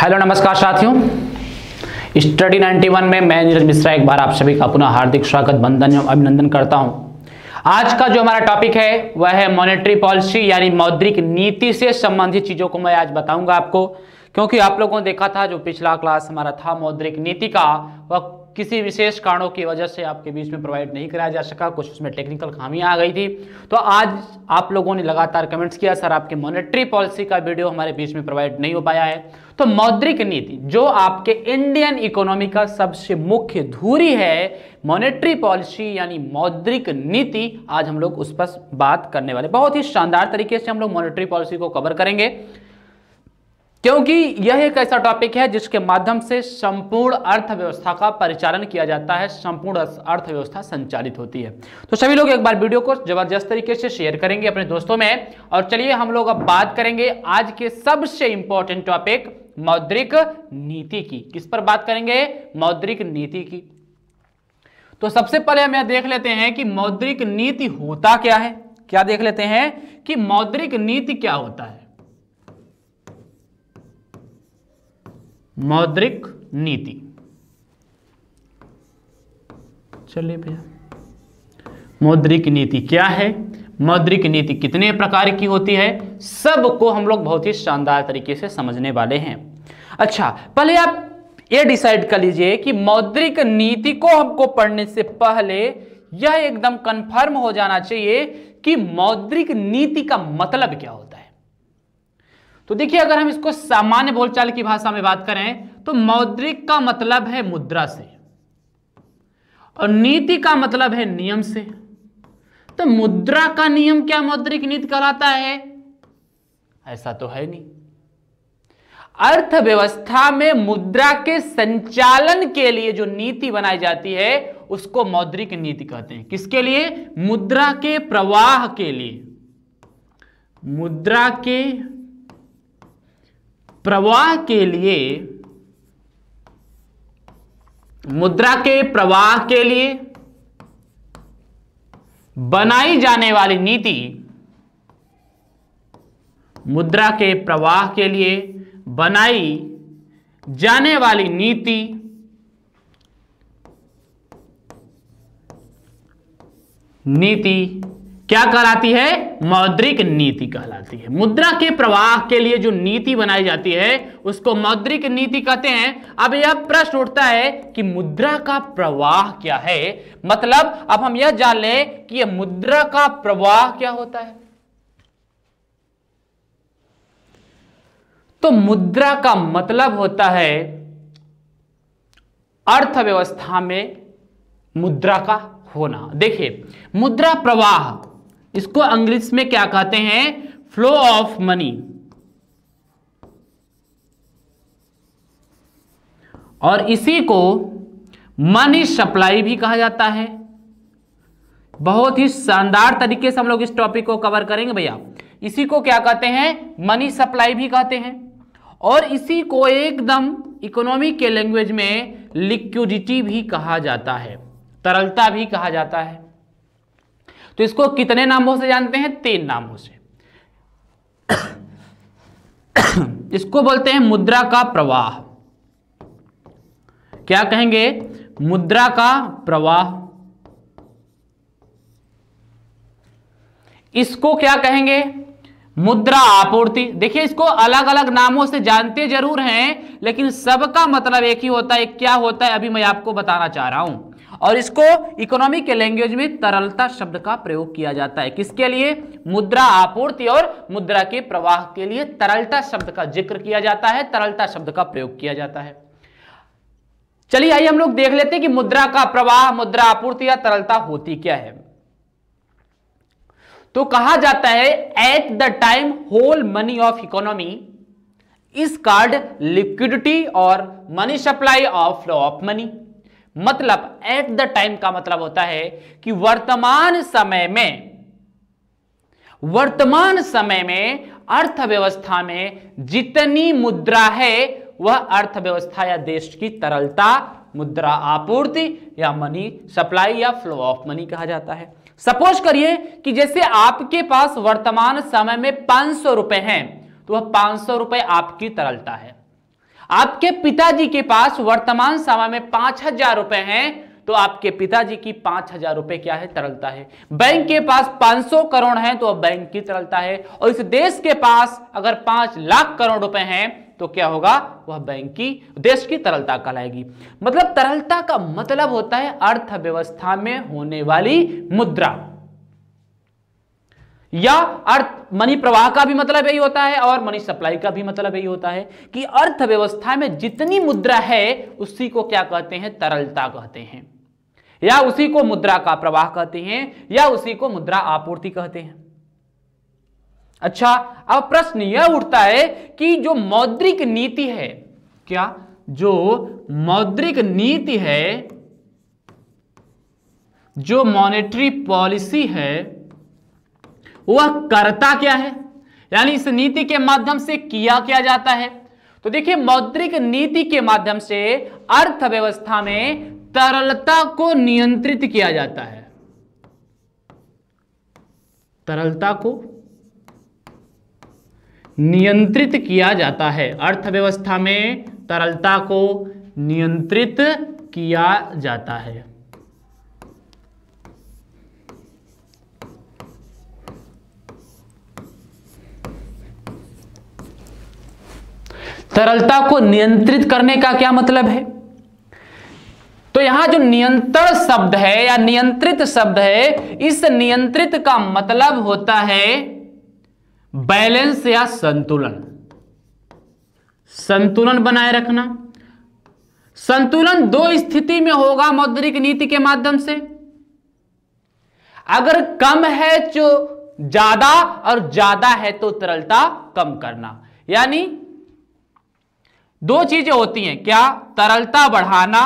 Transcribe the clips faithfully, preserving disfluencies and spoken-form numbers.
Hello नमस्कार साथियों, study इक्यानवे में मैं नीरज मिश्रा एक बार आप सभी का पुनः हार्दिक स्वागत वंदन एवं अभिनंदन करता हूं। आज का जो हमारा टॉपिक है वह है मॉनेटरी पॉलिसी यानी मौद्रिक नीति से संबंधित चीजों को मैं आज बताऊंगा आपको, क्योंकि आप लोगों ने देखा था जो पिछला क्लास हमारा था मौद्रिक नीति का, वह किसी विशेष कारणों की वजह से आपके बीच में प्रोवाइड नहीं कराया जा सका, कुछ उसमें टेक्निकल खामियां आ गई थी। तो आज आप लोगों ने लगातार कमेंट्स किया सर आपके मॉनेटरी पॉलिसी का वीडियो हमारे बीच में प्रोवाइड नहीं हो पाया है। तो मौद्रिक नीति जो आपके इंडियन इकोनॉमी का सबसे मुख्य धुरी है, मॉनेटरी पॉलिसी यानी मौद्रिक नीति, आज हम लोग उस पर बात करने वाले। बहुत ही शानदार तरीके से हम लोग मॉनेटरी पॉलिसी को कवर करेंगे, क्योंकि यह एक ऐसा टॉपिक है जिसके माध्यम से संपूर्ण अर्थव्यवस्था का परिचालन किया जाता है, संपूर्ण अर्थव्यवस्था संचालित होती है। तो सभी लोग एक बार वीडियो को जबरदस्त तरीके से शेयर करेंगे अपने दोस्तों में। और चलिए हम लोग अब बात करेंगे आज के सबसे इंपॉर्टेंट टॉपिक मौद्रिक नीति की। किस पर बात करेंगे? मौद्रिक नीति की। तो सबसे पहले हम यह देख लेते हैं कि मौद्रिक नीति होता क्या है। क्या देख लेते हैं कि मौद्रिक नीति क्या होता है। मौद्रिक नीति, चलिए भैया, मौद्रिक नीति क्या है, मौद्रिक नीति कितने प्रकार की होती है, सबको हम लोग बहुत ही शानदार तरीके से समझने वाले हैं। अच्छा, पहले आप ये डिसाइड कर लीजिए कि मौद्रिक नीति को हमको पढ़ने से पहले यह एकदम कंफर्म हो जाना चाहिए कि मौद्रिक नीति का मतलब क्या होता है। तो देखिए, अगर हम इसको सामान्य बोलचाल की भाषा में बात करें तो मौद्रिक का मतलब है मुद्रा से और नीति का मतलब है नियम से। तो मुद्रा का नियम क्या मौद्रिक नीति कहलाता है? ऐसा तो है नहीं। अर्थव्यवस्था में मुद्रा के संचालन के लिए जो नीति बनाई जाती है उसको मौद्रिक नीति कहते हैं। किसके लिए? मुद्रा के प्रवाह के लिए। मुद्रा के प्रवाह के लिए मुद्रा के प्रवाह के लिए बनाई जाने वाली नीति, मुद्रा के प्रवाह के लिए बनाई जाने वाली नीति नीति क्या कहलाती है? मौद्रिक नीति कहलाती है। मुद्रा के प्रवाह के लिए जो नीति बनाई जाती है उसको मौद्रिक नीति कहते हैं। अब यह प्रश्न उठता है कि मुद्रा का प्रवाह क्या है, मतलब अब हम यह जान लें कि यह मुद्रा का प्रवाह क्या होता है। तो मुद्रा का मतलब होता है अर्थव्यवस्था में मुद्रा का होना। देखिए, मुद्रा प्रवाह, इसको अंग्रेजी में क्या कहते हैं? Flow of money. और इसी को मनी सप्लाई भी कहा जाता है। बहुत ही शानदार तरीके से हम लोग इस टॉपिक को कवर करेंगे भैया। इसी को क्या कहते हैं? मनी सप्लाई भी कहते हैं। और इसी को एकदम इकोनॉमी के लैंग्वेज में लिक्विडिटी भी कहा जाता है, तरलता भी कहा जाता है। तो इसको कितने नामों से जानते हैं? तीन नामों से। इसको बोलते हैं मुद्रा का प्रवाह। क्या कहेंगे? मुद्रा का प्रवाह। इसको क्या कहेंगे? मुद्रा आपूर्ति। देखिए, इसको अलग अलग नामों से जानते जरूर हैं, लेकिन सबका मतलब एक ही होता है। क्या होता है अभी मैं आपको बताना चाह रहा हूं। और इसको इकोनॉमी के लैंग्वेज में तरलता शब्द का प्रयोग किया जाता है। किसके लिए? मुद्रा आपूर्ति और मुद्रा के प्रवाह के लिए तरलता शब्द का जिक्र किया जाता है, तरलता शब्द का प्रयोग किया जाता है। चलिए आइए हम लोग देख लेते हैं कि मुद्रा का प्रवाह, मुद्रा आपूर्ति या तरलता होती क्या है। तो कहा जाता है at the time whole money of economy is called liquidity और money supply of flow of money. मतलब एट द टाइम का मतलब होता है कि वर्तमान समय में वर्तमान समय में अर्थव्यवस्था में जितनी मुद्रा है वह अर्थव्यवस्था या देश की तरलता, मुद्रा आपूर्ति या मनी सप्लाई या फ्लो ऑफ मनी कहा जाता है। सपोज करिए कि जैसे आपके पास वर्तमान समय में पांच सौ रुपए हैं तो वह पांच सौ रुपए आपकी तरलता है। आपके पिताजी के पास वर्तमान समय में पांच हजार रुपए हैं, तो आपके पिताजी की पांच हजार रुपए क्या है, तरलता है। बैंक के पास पांच सौ करोड़ है तो बैंक की तरलता है। और इस देश के पास अगर पांच लाख करोड़ रुपए हैं तो क्या होगा, वह बैंक की, देश की तरलता कहलाएगी। मतलब तरलता का मतलब होता है अर्थव्यवस्था में होने वाली मुद्रा, या अर्थ मनी प्रवाह का भी मतलब यही होता है और मनी सप्लाई का भी मतलब यही होता है कि अर्थव्यवस्था में जितनी मुद्रा है उसी को क्या कहते हैं, तरलता कहते हैं, या उसी को मुद्रा का प्रवाह कहते हैं, या उसी को मुद्रा आपूर्ति कहते हैं। अच्छा, अब प्रश्न यह उठता है कि जो मौद्रिक नीति है, क्या जो मौद्रिक नीति है, जो मॉनेटरी पॉलिसी है, वह करता क्या है, यानी इस नीति के माध्यम से किया क्या जाता है। तो देखिए, मौद्रिक नीति के माध्यम से अर्थव्यवस्था में तरलता को नियंत्रित किया जाता है, तरलता को नियंत्रित किया जाता है, अर्थव्यवस्था में तरलता को नियंत्रित किया जाता है। तरलता को नियंत्रित करने का क्या मतलब है, तो यहां जो नियंत्रण शब्द है या नियंत्रित शब्द है, इस नियंत्रित का मतलब होता है बैलेंस या संतुलन, संतुलन बनाए रखना। संतुलन दो स्थिति में होगा मौद्रिक नीति के माध्यम से, अगर कम है जो ज्यादा और ज्यादा है तो तरलता कम करना। यानी दो चीजें होती हैं, क्या, तरलता बढ़ाना,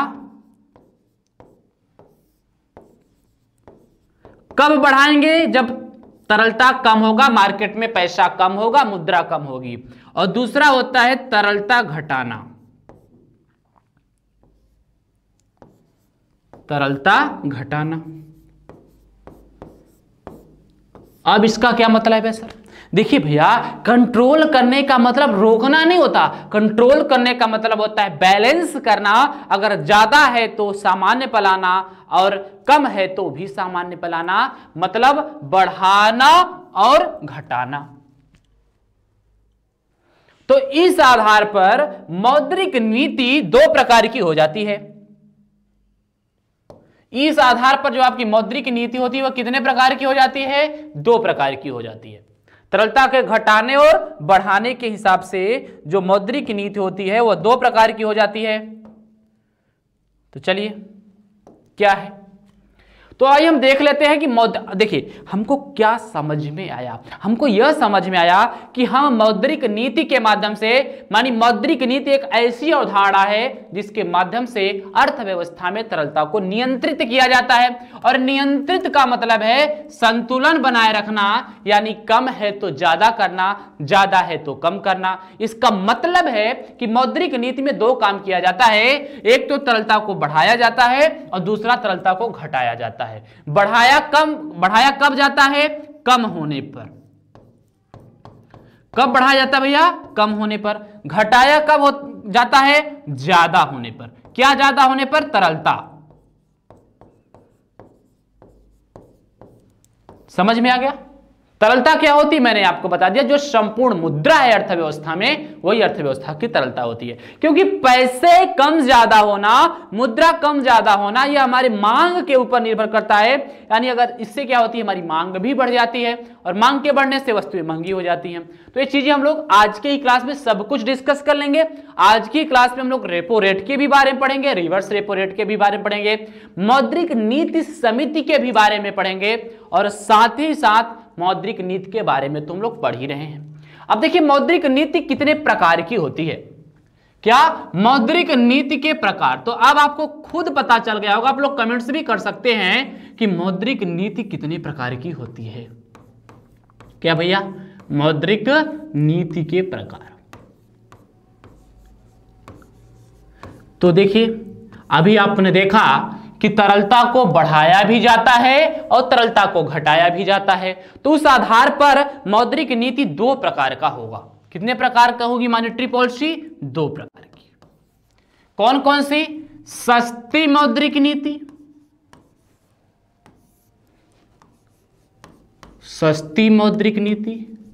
कब बढ़ाएंगे, जब तरलता कम होगा, मार्केट में पैसा कम होगा, मुद्रा कम होगी। और दूसरा होता है तरलता घटाना, तरलता घटाना। अब इसका क्या मतलब है सर, देखिए भैया, कंट्रोल करने का मतलब रोकना नहीं होता, कंट्रोल करने का मतलब होता है बैलेंस करना। अगर ज्यादा है तो सामान्य पर लाना और कम है तो भी सामान्य पर लाना, मतलब बढ़ाना और घटाना। तो इस आधार पर मौद्रिक नीति दो प्रकार की हो जाती है। इस आधार पर जो आपकी मौद्रिक नीति होती है वह कितने प्रकार की हो जाती है, दो प्रकार की हो जाती है। तरलता के घटाने और बढ़ाने के हिसाब से जो मौद्रिक नीति होती है वह दो प्रकार की हो जाती है। तो चलिए क्या है, तो आइए हम देख लेते हैं कि मौद देखिए हमको क्या समझ में आया। हमको यह समझ में आया कि हम मौद्रिक नीति के माध्यम से, मानी मौद्रिक नीति एक ऐसी अवधारणा है जिसके माध्यम से अर्थव्यवस्था में तरलता को नियंत्रित किया जाता है। और नियंत्रित का मतलब है संतुलन बनाए रखना, यानी कम है तो ज्यादा करना, ज्यादा है तो कम करना। इसका मतलब है कि मौद्रिक नीति में दो काम किया जाता है, एक तो तरलता को बढ़ाया जाता है और दूसरा तरलता को घटाया जाता है। बढ़ाया कम बढ़ाया कब जाता है, कम होने पर। कब बढ़ाया जाता है भैया, कम होने पर। घटाया कब हो जाता है, ज्यादा होने पर। क्या ज्यादा होने पर, तरलता। समझ में आ गया। तरलता क्या होती है मैंने आपको बता दिया, जो संपूर्ण मुद्रा है अर्थव्यवस्था में वही अर्थव्यवस्था की तरलता होती है। क्योंकि पैसे कम ज्यादा होना, मुद्रा कम ज्यादा होना, यह हमारी मांग के ऊपर निर्भर करता है। यानी अगर इससे क्या होती है, हमारी मांग भी बढ़ जाती है और मांग के बढ़ने से वस्तुएं महंगी हो जाती हैं। तो ये चीजें हम लोग आज के ही क्लास में सब कुछ डिस्कस कर लेंगे। आज की क्लास में हम लोग रेपो रेट के भी बारे में पढ़ेंगे, रिवर्स रेपो रेट के भी बारे में पढ़ेंगे, मौद्रिक नीति समिति के भी बारे में पढ़ेंगे और साथ ही साथ मौद्रिक नीति के बारे में तुम लोग पढ़ ही रहे हैं। अब देखिए मौद्रिक नीति कितने प्रकार की होती है, क्या मौद्रिक नीति के प्रकार। तो अब आपको खुद पता चल गया होगा, आप लोग कमेंट्स भी कर सकते हैं कि मौद्रिक नीति कितने प्रकार की होती है। क्या भैया, मौद्रिक नीति के प्रकार। तो देखिए अभी आपने देखा कि तरलता को बढ़ाया भी जाता है और तरलता को घटाया भी जाता है। तो उस आधार पर मौद्रिक नीति दो प्रकार का होगा। कितने प्रकार का होगी मॉनेटरी पॉलिसी, दो प्रकार की। कौन कौन सी? सस्ती मौद्रिक नीति, सस्ती मौद्रिक नीति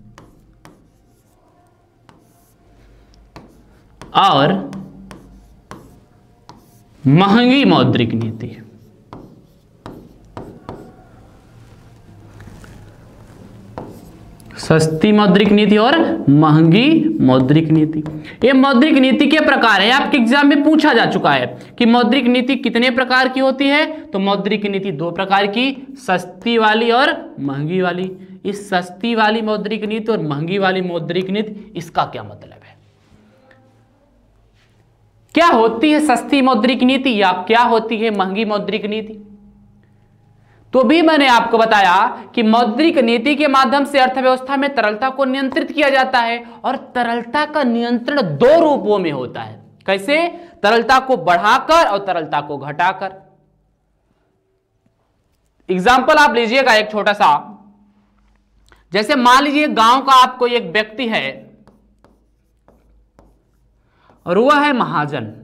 और महंगी मौद्रिक नीति। सस्ती मौद्रिक नीति और महंगी मौद्रिक नीति। ये मौद्रिक नीति के प्रकार है, आपके एग्जाम में पूछा जा चुका है कि मौद्रिक नीति कितने प्रकार की होती है। तो मौद्रिक नीति दो प्रकार की, सस्ती वाली और महंगी वाली। इस सस्ती वाली मौद्रिक नीति और महंगी वाली मौद्रिक नीति, इसका क्या मतलब है? क्या होती है सस्ती मौद्रिक नीति या क्या होती है महंगी मौद्रिक नीति? तो भी मैंने आपको बताया कि मौद्रिक नीति के माध्यम से अर्थव्यवस्था में तरलता को नियंत्रित किया जाता है और तरलता का नियंत्रण दो रूपों में होता है। कैसे? तरलता को बढ़ाकर और तरलता को घटाकर। एग्जाम्पल आप लीजिएगा एक छोटा सा, जैसे मान लीजिए गांव का आपको एक व्यक्ति है और वह है महाजन।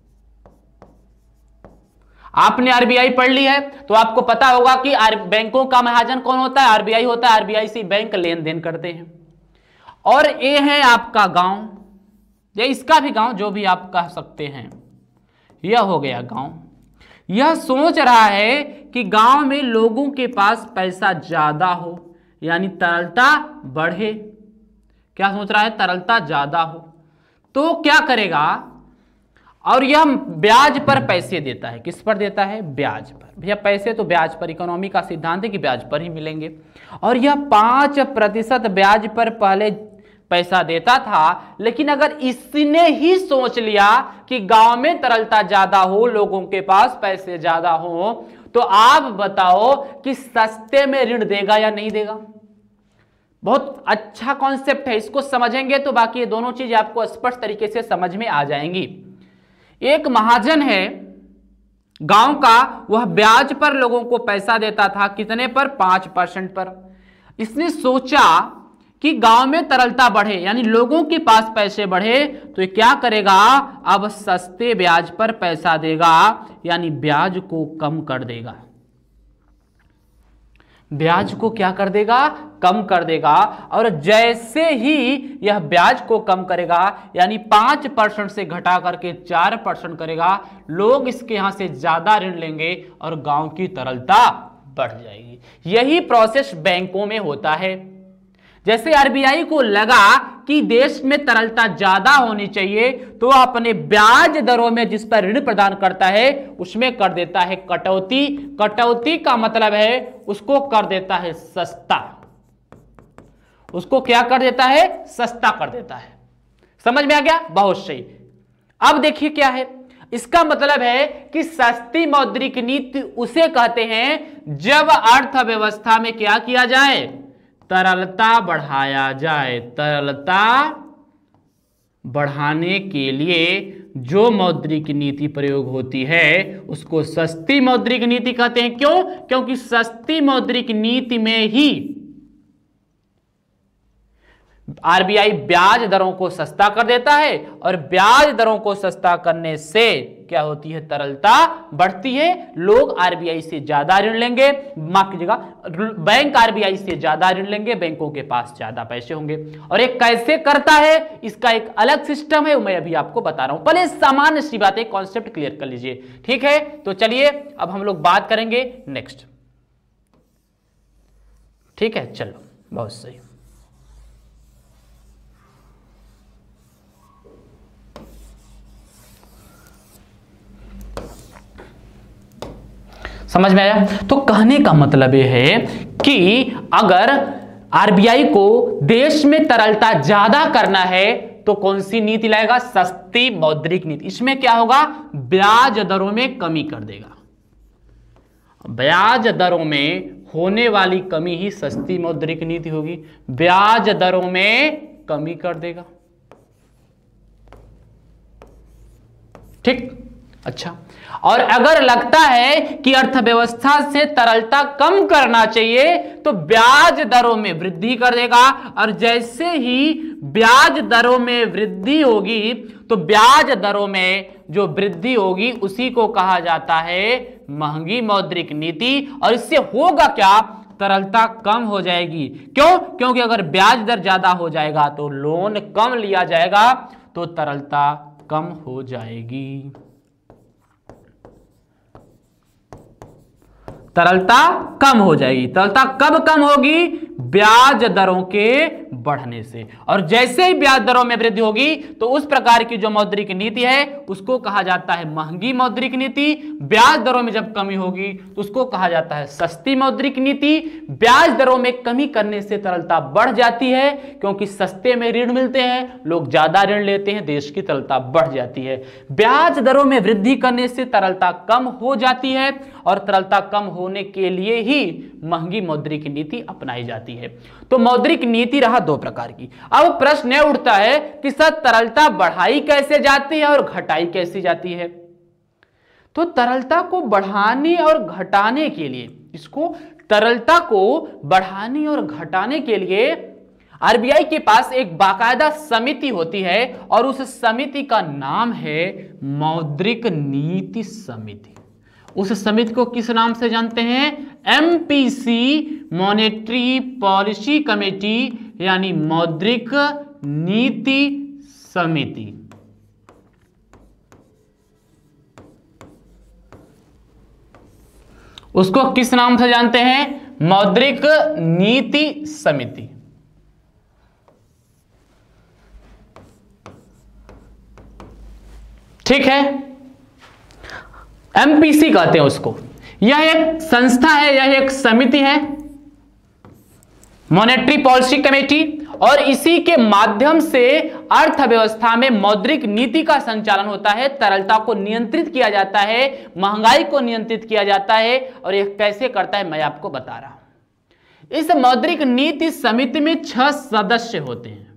आपने आरबीआई पढ़ ली है तो आपको पता होगा कि बैंकों का महाजन कौन होता है? आरबीआई होता है। आरबीआई से बैंक लेन देन करते हैं। और ये है आपका गांव, या इसका भी गांव, जो भी आप कह सकते हैं। यह हो गया गांव। यह सोच रहा है कि गांव में लोगों के पास पैसा ज्यादा हो, यानी तरलता बढ़े। क्या सोच रहा है? तरलता ज्यादा हो। तो क्या करेगा? और यह ब्याज पर पैसे देता है। किस पर देता है? ब्याज पर। भैया पैसे तो ब्याज पर, इकोनॉमी का सिद्धांत है कि ब्याज पर ही मिलेंगे। और यह पांच प्रतिशत ब्याज पर पहले पैसा देता था, लेकिन अगर इसने ही सोच लिया कि गांव में तरलता ज्यादा हो, लोगों के पास पैसे ज्यादा हो, तो आप बताओ कि सस्ते में ऋण देगा या नहीं देगा? बहुत अच्छा कॉन्सेप्ट है, इसको समझेंगे तो बाकी ये दोनों चीज आपको स्पष्ट तरीके से समझ में आ जाएंगी। एक महाजन है गांव का, वह ब्याज पर लोगों को पैसा देता था। कितने पर? पांच परसेंट पर। इसने सोचा कि गांव में तरलता बढ़े, यानी लोगों के पास पैसे बढ़े, तो ये क्या करेगा? अब सस्ते ब्याज पर पैसा देगा, यानी ब्याज को कम कर देगा। ब्याज को क्या कर देगा? कम कर देगा। और जैसे ही यह ब्याज को कम करेगा, यानी पांच परसेंट से घटा करके चार परसेंट करेगा, लोग इसके यहां से ज्यादा ऋण लेंगे और गांव की तरलता बढ़ जाएगी। यही प्रोसेस बैंकों में होता है। जैसे आरबीआई को लगा कि देश में तरलता ज्यादा होनी चाहिए, तो अपने ब्याज दरों में जिस पर ऋण प्रदान करता है उसमें कर देता है कटौती। कटौती का मतलब है उसको कर देता है सस्ता। उसको क्या कर देता है? सस्ता कर देता है। समझ में आ गया? बहुत सही। अब देखिए क्या है इसका मतलब है कि सस्ती मौद्रिक नीति उसे कहते हैं जब अर्थव्यवस्था में क्या किया जाए? तरलता बढ़ाया जाए। तरलता बढ़ाने के लिए जो मौद्रिक नीति प्रयोग होती है उसको सस्ती मौद्रिक नीति कहते हैं। क्यों? क्योंकि सस्ती मौद्रिक नीति में ही आरबीआई ब्याज दरों को सस्ता कर देता है और ब्याज दरों को सस्ता करने से क्या होती है? तरलता बढ़ती है। लोग आरबीआई से ज्यादा ऋण लेंगे, माफ कीजिएगा, बैंक आरबीआई से ज्यादा ऋण लेंगे, बैंकों के पास ज्यादा पैसे होंगे। और एक कैसे करता है, इसका एक अलग सिस्टम है, मैं अभी आपको बता रहा हूं। पहले सामान्य सी बातें, कॉन्सेप्ट क्लियर कर लीजिए, ठीक है? तो चलिए अब हम लोग बात करेंगे नेक्स्ट। ठीक है, चलो, बहुत सही। समझ में आया? तो कहने का मतलब यह है कि अगर आरबीआई को देश में तरलता ज्यादा करना है तो कौन सी नीति लाएगा? सस्ती मौद्रिक नीति। इसमें क्या होगा? ब्याज दरों में कमी कर देगा। ब्याज दरों में होने वाली कमी ही सस्ती मौद्रिक नीति होगी। ब्याज दरों में कमी कर देगा। ठीक, अच्छा, और अगर लगता है कि अर्थव्यवस्था से तरलता कम करना चाहिए तो ब्याज दरों में वृद्धि कर देगा, और जैसे ही ब्याज दरों में वृद्धि होगी तो ब्याज दरों में जो वृद्धि होगी उसी को कहा जाता है महंगी मौद्रिक नीति। और इससे होगा क्या, तरलता कम हो जाएगी। क्यों? क्योंकि अगर ब्याज दर ज्यादा हो जाएगा तो लोन कम लिया जाएगा, तो तरलता कम हो जाएगी। तरलता कम हो जाएगी। तरलता कब कम होगी? ब्याज दरों के बढ़ने से। और जैसे ही ब्याज दरों में वृद्धि होगी तो उस प्रकार की जो मौद्रिक नीति है उसको कहा जाता है महंगी मौद्रिक नीति। ब्याज दरों में जब कमी होगी तो उसको कहा जाता है सस्ती मौद्रिक नीति। ब्याज दरों में कमी करने से तरलता बढ़ जाती है, क्योंकि सस्ते में ऋण मिलते हैं, लोग ज्यादा ऋण लेते हैं, देश की तरलता बढ़ जाती है। ब्याज दरों में वृद्धि करने से तरलता कम हो जाती है, और तरलता कम होने के लिए ही महंगी मौद्रिक नीति अपनाई जाती है। तो मौद्रिक नीति रहा दो प्रकार की। अब प्रश्न यह उठता है कि सर तरलता बढ़ाई कैसे जाती है और घटाई कैसे जाती है? तो तरलता को बढ़ाने और घटाने के लिए, इसको तरलता को बढ़ाने और घटाने के लिए आरबीआई के पास एक बाकायदा समिति होती है, और उस समिति का नाम है मौद्रिक नीति समिति। उस समिति को किस नाम से जानते हैं? एमपीसी, मॉनेटरी पॉलिसी कमेटी, यानी मौद्रिक नीति समिति। उसको किस नाम से जानते हैं? मौद्रिक नीति समिति। ठीक है, एमपीसी कहते हैं उसको। यह एक संस्था है, यह एक समिति है, मॉनेटरी पॉलिसी कमेटी, और इसी के माध्यम से अर्थव्यवस्था में मौद्रिक नीति का संचालन होता है। तरलता को नियंत्रित किया जाता है, महंगाई को नियंत्रित किया जाता है। और यह कैसे करता है मैं आपको बता रहा हूं। इस मौद्रिक नीति समिति में छह सदस्य होते हैं।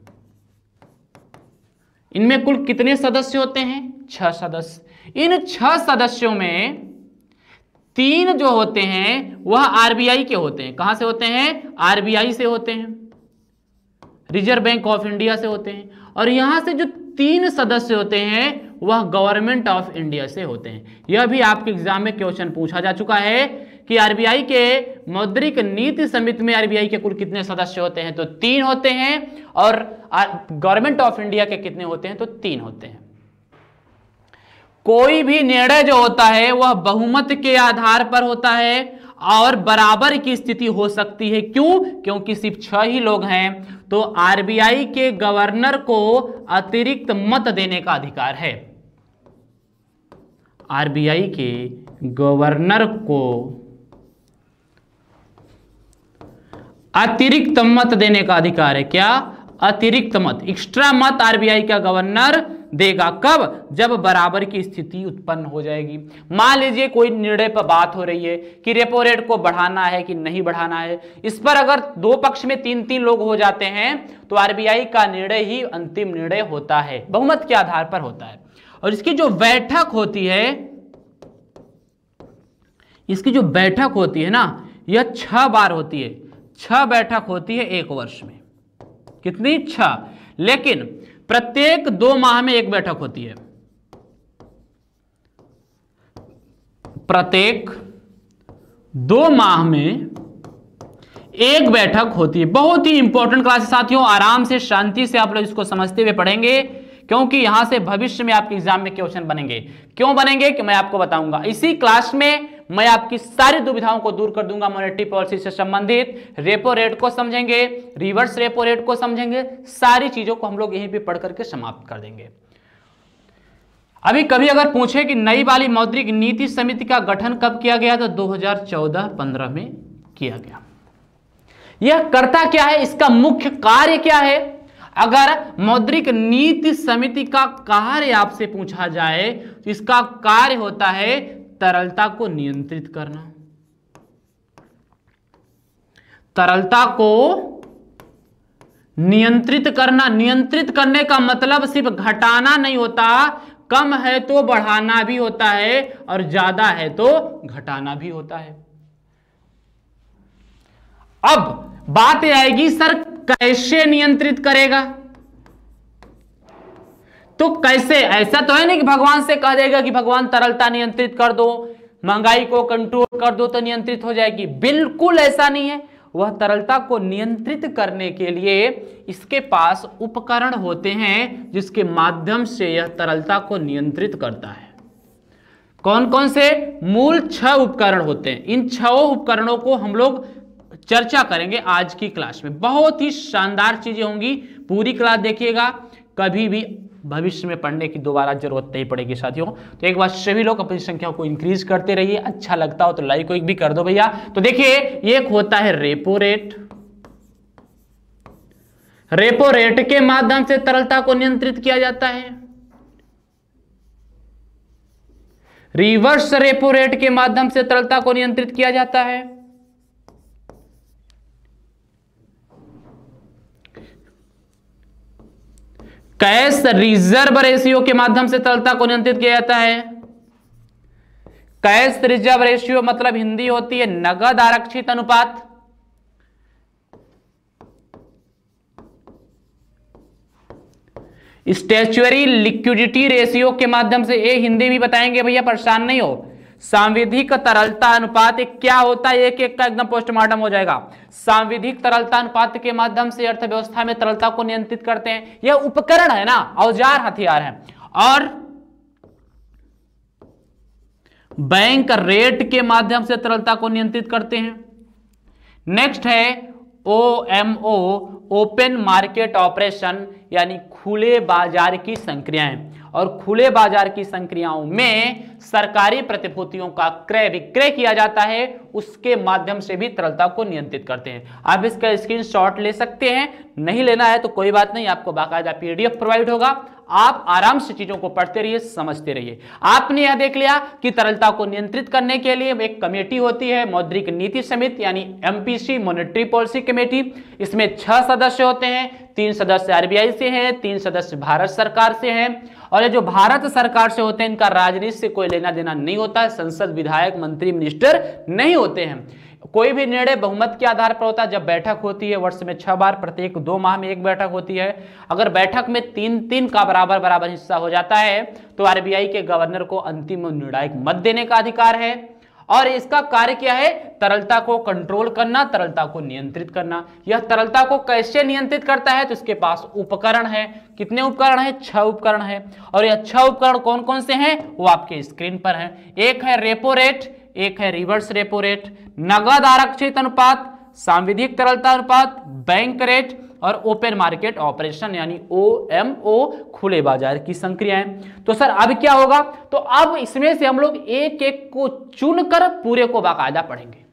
इनमें कुल कितने सदस्य होते हैं? छह सदस्य। इन छह सदस्यों में तीन जो होते हैं वह आरबीआई के होते हैं। कहां से होते हैं? आरबीआई से होते हैं, रिजर्व बैंक ऑफ इंडिया से होते हैं। और यहां से जो तीन सदस्य होते हैं वह गवर्नमेंट ऑफ इंडिया से होते हैं। यह भी आपके एग्जाम में क्वेश्चन पूछा जा चुका है कि आरबीआई के मौद्रिक नीति समिति में आरबीआई के कुल कितने सदस्य होते हैं? तो तीन होते हैं। और गवर्नमेंट ऑफ इंडिया के कितने होते हैं? तो तीन होते हैं। कोई भी निर्णय जो होता है वह बहुमत के आधार पर होता है और बराबर की स्थिति हो सकती है। क्यों? क्योंकि सिर्फ छह ही लोग हैं। तो आरबीआई के गवर्नर को अतिरिक्त मत देने का अधिकार है। आरबीआई के गवर्नर को अतिरिक्त मत देने का अधिकार है। क्या? अतिरिक्त मत, एक्स्ट्रा मत आरबीआई का गवर्नर देगा। कब? जब बराबर की स्थिति उत्पन्न हो जाएगी। मान लीजिए कोई निर्णय पर बात हो रही है कि रेपो रेट को बढ़ाना है कि नहीं बढ़ाना है। इस पर अगर दो पक्ष में तीन तीन लोग हो जाते हैं तो आरबीआई का निर्णय ही अंतिम निर्णय होता है, बहुमत के आधार पर होता है। और इसकी जो बैठक होती है, इसकी जो बैठक होती है ना, यह छह बार होती है। छह बैठक होती है एक वर्ष में। कितनी? छह। लेकिन प्रत्येक दो माह में एक बैठक होती है। प्रत्येक दो माह में एक बैठक होती है। बहुत ही इंपॉर्टेंट क्लास है साथियों, आराम से शांति से आप लोग इसको समझते हुए पढ़ेंगे, क्योंकि यहां से भविष्य में आपके एग्जाम में क्वेश्चन बनेंगे। क्यों बनेंगे कि मैं आपको बताऊंगा। इसी क्लास में मैं आपकी सारी दुविधाओं को दूर कर दूंगा। मॉनेटरी पॉलिसी से संबंधित रेपो रेट को समझेंगे, रिवर्स रेपो रेट को समझेंगे, सारी चीजों को हम लोग यहीं पे पढ़ करके समाप्त कर देंगे। अभी कभी अगर पूछे कि नई वाली मौद्रिक नीति समिति का गठन कब किया गया, तो दो हज़ार चौदह पंद्रह में किया गया। यह करता क्या है? इसका मुख्य कार्य क्या है? अगर मौद्रिक नीति समिति का कार्य आपसे पूछा जाए तो इसका कार्य होता है तरलता को नियंत्रित करना। तरलता को नियंत्रित करना। नियंत्रित करने का मतलब सिर्फ घटाना नहीं होता, कम है तो बढ़ाना भी होता है और ज्यादा है तो घटाना भी होता है। अब बात यह आएगी सर कैसे नियंत्रित करेगा, तो कैसे, ऐसा तो है नहीं कि भगवान से कह देगा कि भगवान तरलता नियंत्रित कर दो, महंगाई को कंट्रोल कर दो तो नियंत्रित हो जाएगी, बिल्कुल ऐसा नहीं है। वह तरलता को नियंत्रित करने के लिए इसके पास उपकरण होते हैं जिसके माध्यम से यह तरलता को नियंत्रित करता है। कौन कौन से? मूल छह उपकरण होते हैं। इन छह उपकरणों को हम लोग चर्चा करेंगे आज की क्लास में। बहुत ही शानदार चीजें होंगी, पूरी क्लास देखिएगा, कभी भी भविष्य में पढ़ने की दोबारा जरूरत नहीं पड़ेगी साथियों। तो एक बार सभी लोग अपनी संख्या को इंक्रीज करते रहिए, अच्छा लगता हो तो लाइक को एक भी कर दो भैया। तो देखिए एक होता है रेपो रेट, रेपो रेट के माध्यम से तरलता को नियंत्रित किया जाता है। रिवर्स रेपो रेट के माध्यम से तरलता को नियंत्रित किया जाता है। कैश रिजर्व रेशियो के माध्यम से तरलता को नियंत्रित किया जाता है। कैश रिजर्व रेशियो मतलब हिंदी होती है नगद आरक्षित अनुपात। स्टैच्यूअरी लिक्विडिटी रेशियो के माध्यम से, ये हिंदी भी बताएंगे भैया, परेशान नहीं हो। सांविधिक तरलता अनुपात क्या होता है, एक एक का एकदम पोस्टमार्टम हो जाएगा। सांविधिक तरलता अनुपात के माध्यम से अर्थव्यवस्था में तरलता को नियंत्रित करते हैं। यह उपकरण है ना, औजार हथियार है। और बैंक रेट के माध्यम से तरलता को नियंत्रित करते हैं। नेक्स्ट है O M O, open market operation, यानी खुले बाजार की संक्रियाएं। और खुले बाजार की संक्रियाओं में सरकारी प्रतिभूतियों का क्रय विक्रय किया जाता है, उसके माध्यम से भी तरलता को नियंत्रित करते हैं। आप इसका स्क्रीनशॉट ले सकते हैं, नहीं लेना है तो कोई बात नहीं, आपको बाकायदा पीडीएफ प्रोवाइड होगा, आप आराम से चीजों को पढ़ते रहिए, समझते रहिए। आपने यह देख लिया कि तरलता को नियंत्रित करने के लिए एक कमेटी होती है, मौद्रिक नीति समिति यानी एमपीसी, मॉनेटरी पॉलिसी कमेटी। इसमें छह सदस्य होते हैं, तीन सदस्य आरबीआई से हैं, तीन सदस्य भारत सरकार से हैं। और ये जो भारत सरकार से होते हैं इनका राजनीति से कोई लेना देना नहीं होता है, संसद विधायक मंत्री मिनिस्टर नहीं होते हैं। कोई भी निर्णय बहुमत के आधार पर होता है। जब बैठक होती है वर्ष में छह बार, प्रत्येक दो माह में एक बैठक होती है। अगर बैठक में तीन तीन का बराबर बराबर हिस्सा हो जाता है तो आरबीआई के गवर्नर को अंतिम निर्णायक मत देने का अधिकार है। और इसका कार्य क्या है? तरलता को कंट्रोल करना, तरलता को नियंत्रित करना। यह तरलता को कैसे नियंत्रित करता है? तो इसके पास उपकरण है। कितने उपकरण है? छह उपकरण है। और यह छह उपकरण कौन कौन से हैं वो आपके स्क्रीन पर हैं। एक है रेपो रेट, एक है रिवर्स रेपो रेट, नगद आरक्षित अनुपात, सांविधिक तरलता अनुपात, बैंक रेट और ओपन मार्केट ऑपरेशन यानी ओ एम ओ, खुले बाजार की संक्रियाएं। तो सर अब क्या होगा? तो अब इसमें से हम लोग एक एक को चुनकर पूरे को बाकायदा पढ़ेंगे।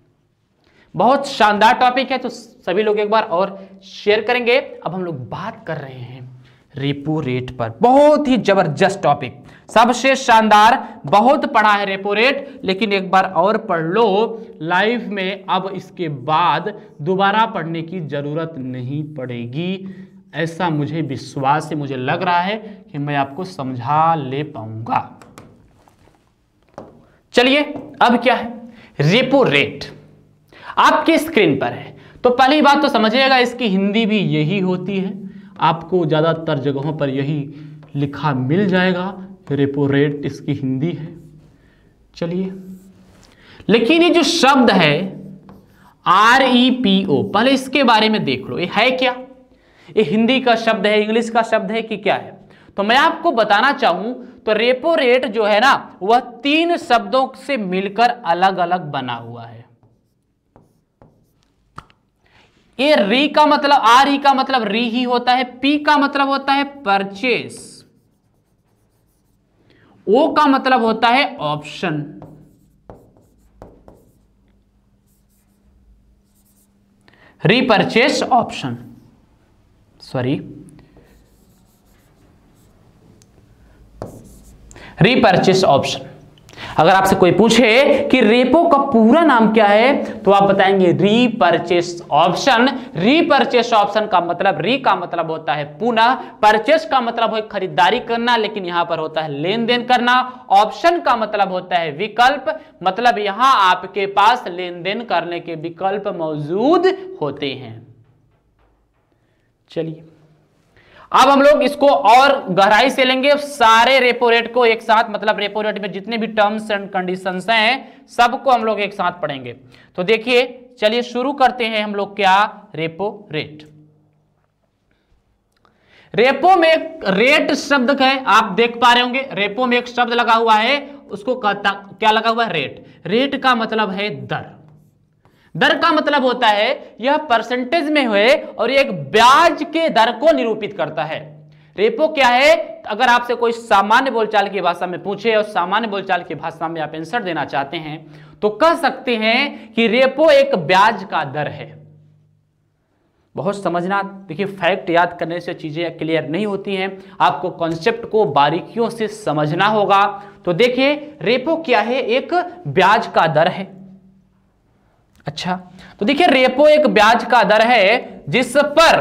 बहुत शानदार टॉपिक है, तो सभी लोग एक बार और शेयर करेंगे। अब हम लोग बात कर रहे हैं रेपो रेट पर, बहुत ही जबरदस्त टॉपिक, सबसे शानदार, बहुत पढ़ा है रेपो रेट, लेकिन एक बार और पढ़ लो लाइफ में। अब इसके बाद दोबारा पढ़ने की जरूरत नहीं पड़ेगी, ऐसा मुझे विश्वास है, मुझे लग रहा है कि मैं आपको समझा ले पाऊंगा। चलिए अब क्या है? रेपो रेट आपके स्क्रीन पर है। तो पहली बात तो समझिएगा, इसकी हिंदी भी यही होती है, आपको ज्यादातर जगहों पर यही लिखा मिल जाएगा, रेपो रेट इसकी हिंदी है। चलिए, लेकिन ये जो शब्द है आर ई पी ओ, पहले इसके बारे में देख लो, ये है क्या? ये हिंदी का शब्द है, इंग्लिश का शब्द है कि क्या है? तो मैं आपको बताना चाहूं तो रेपो रेट जो है ना, वह तीन शब्दों से मिलकर अलग अलग बना हुआ है। ये री का मतलब, आर ई का मतलब री ही होता है, पी का मतलब होता है परचेस, ओ का मतलब होता है option, repurchase option, sorry repurchase option. अगर आपसे कोई पूछे कि रेपो का पूरा नाम क्या है तो आप बताएंगे रीपरचेस ऑप्शन। रीपरचेस ऑप्शन का मतलब, री का मतलब होता है पुनः, परचेस का मतलब है खरीदारी करना, लेकिन यहां पर होता है लेन देन करना। ऑप्शन का मतलब होता है विकल्प, मतलब यहां आपके पास लेन देन करने के विकल्प मौजूद होते हैं। चलिए अब हम लोग इसको और गहराई से लेंगे, सारे रेपो रेट को एक साथ, मतलब रेपो रेट में जितने भी टर्म्स एंड कंडीशंस हैं सबको हम लोग एक साथ पढ़ेंगे। तो देखिए चलिए शुरू करते हैं हम लोग क्या, रेपो रेट। रेपो में एक रेट शब्द है, आप देख पा रहे होंगे, रेपो में एक शब्द लगा हुआ है, उसको कहता क्या लगा हुआ है, रेट। रेट का मतलब है दर। दर का मतलब होता है यह परसेंटेज में हुए और एक ब्याज के दर को निरूपित करता है। रेपो क्या है, अगर आपसे कोई सामान्य बोलचाल की भाषा में पूछे और सामान्य बोलचाल की भाषा में आप आंसर देना चाहते हैं तो कह सकते हैं कि रेपो एक ब्याज का दर है। बहुत समझना, देखिए फैक्ट याद करने से चीजें क्लियर नहीं होती हैं, आपको कॉन्सेप्ट को बारीकियों से समझना होगा। तो देखिए रेपो क्या है, एक ब्याज का दर है। अच्छा, तो देखिए रेपो एक ब्याज का दर है जिस पर,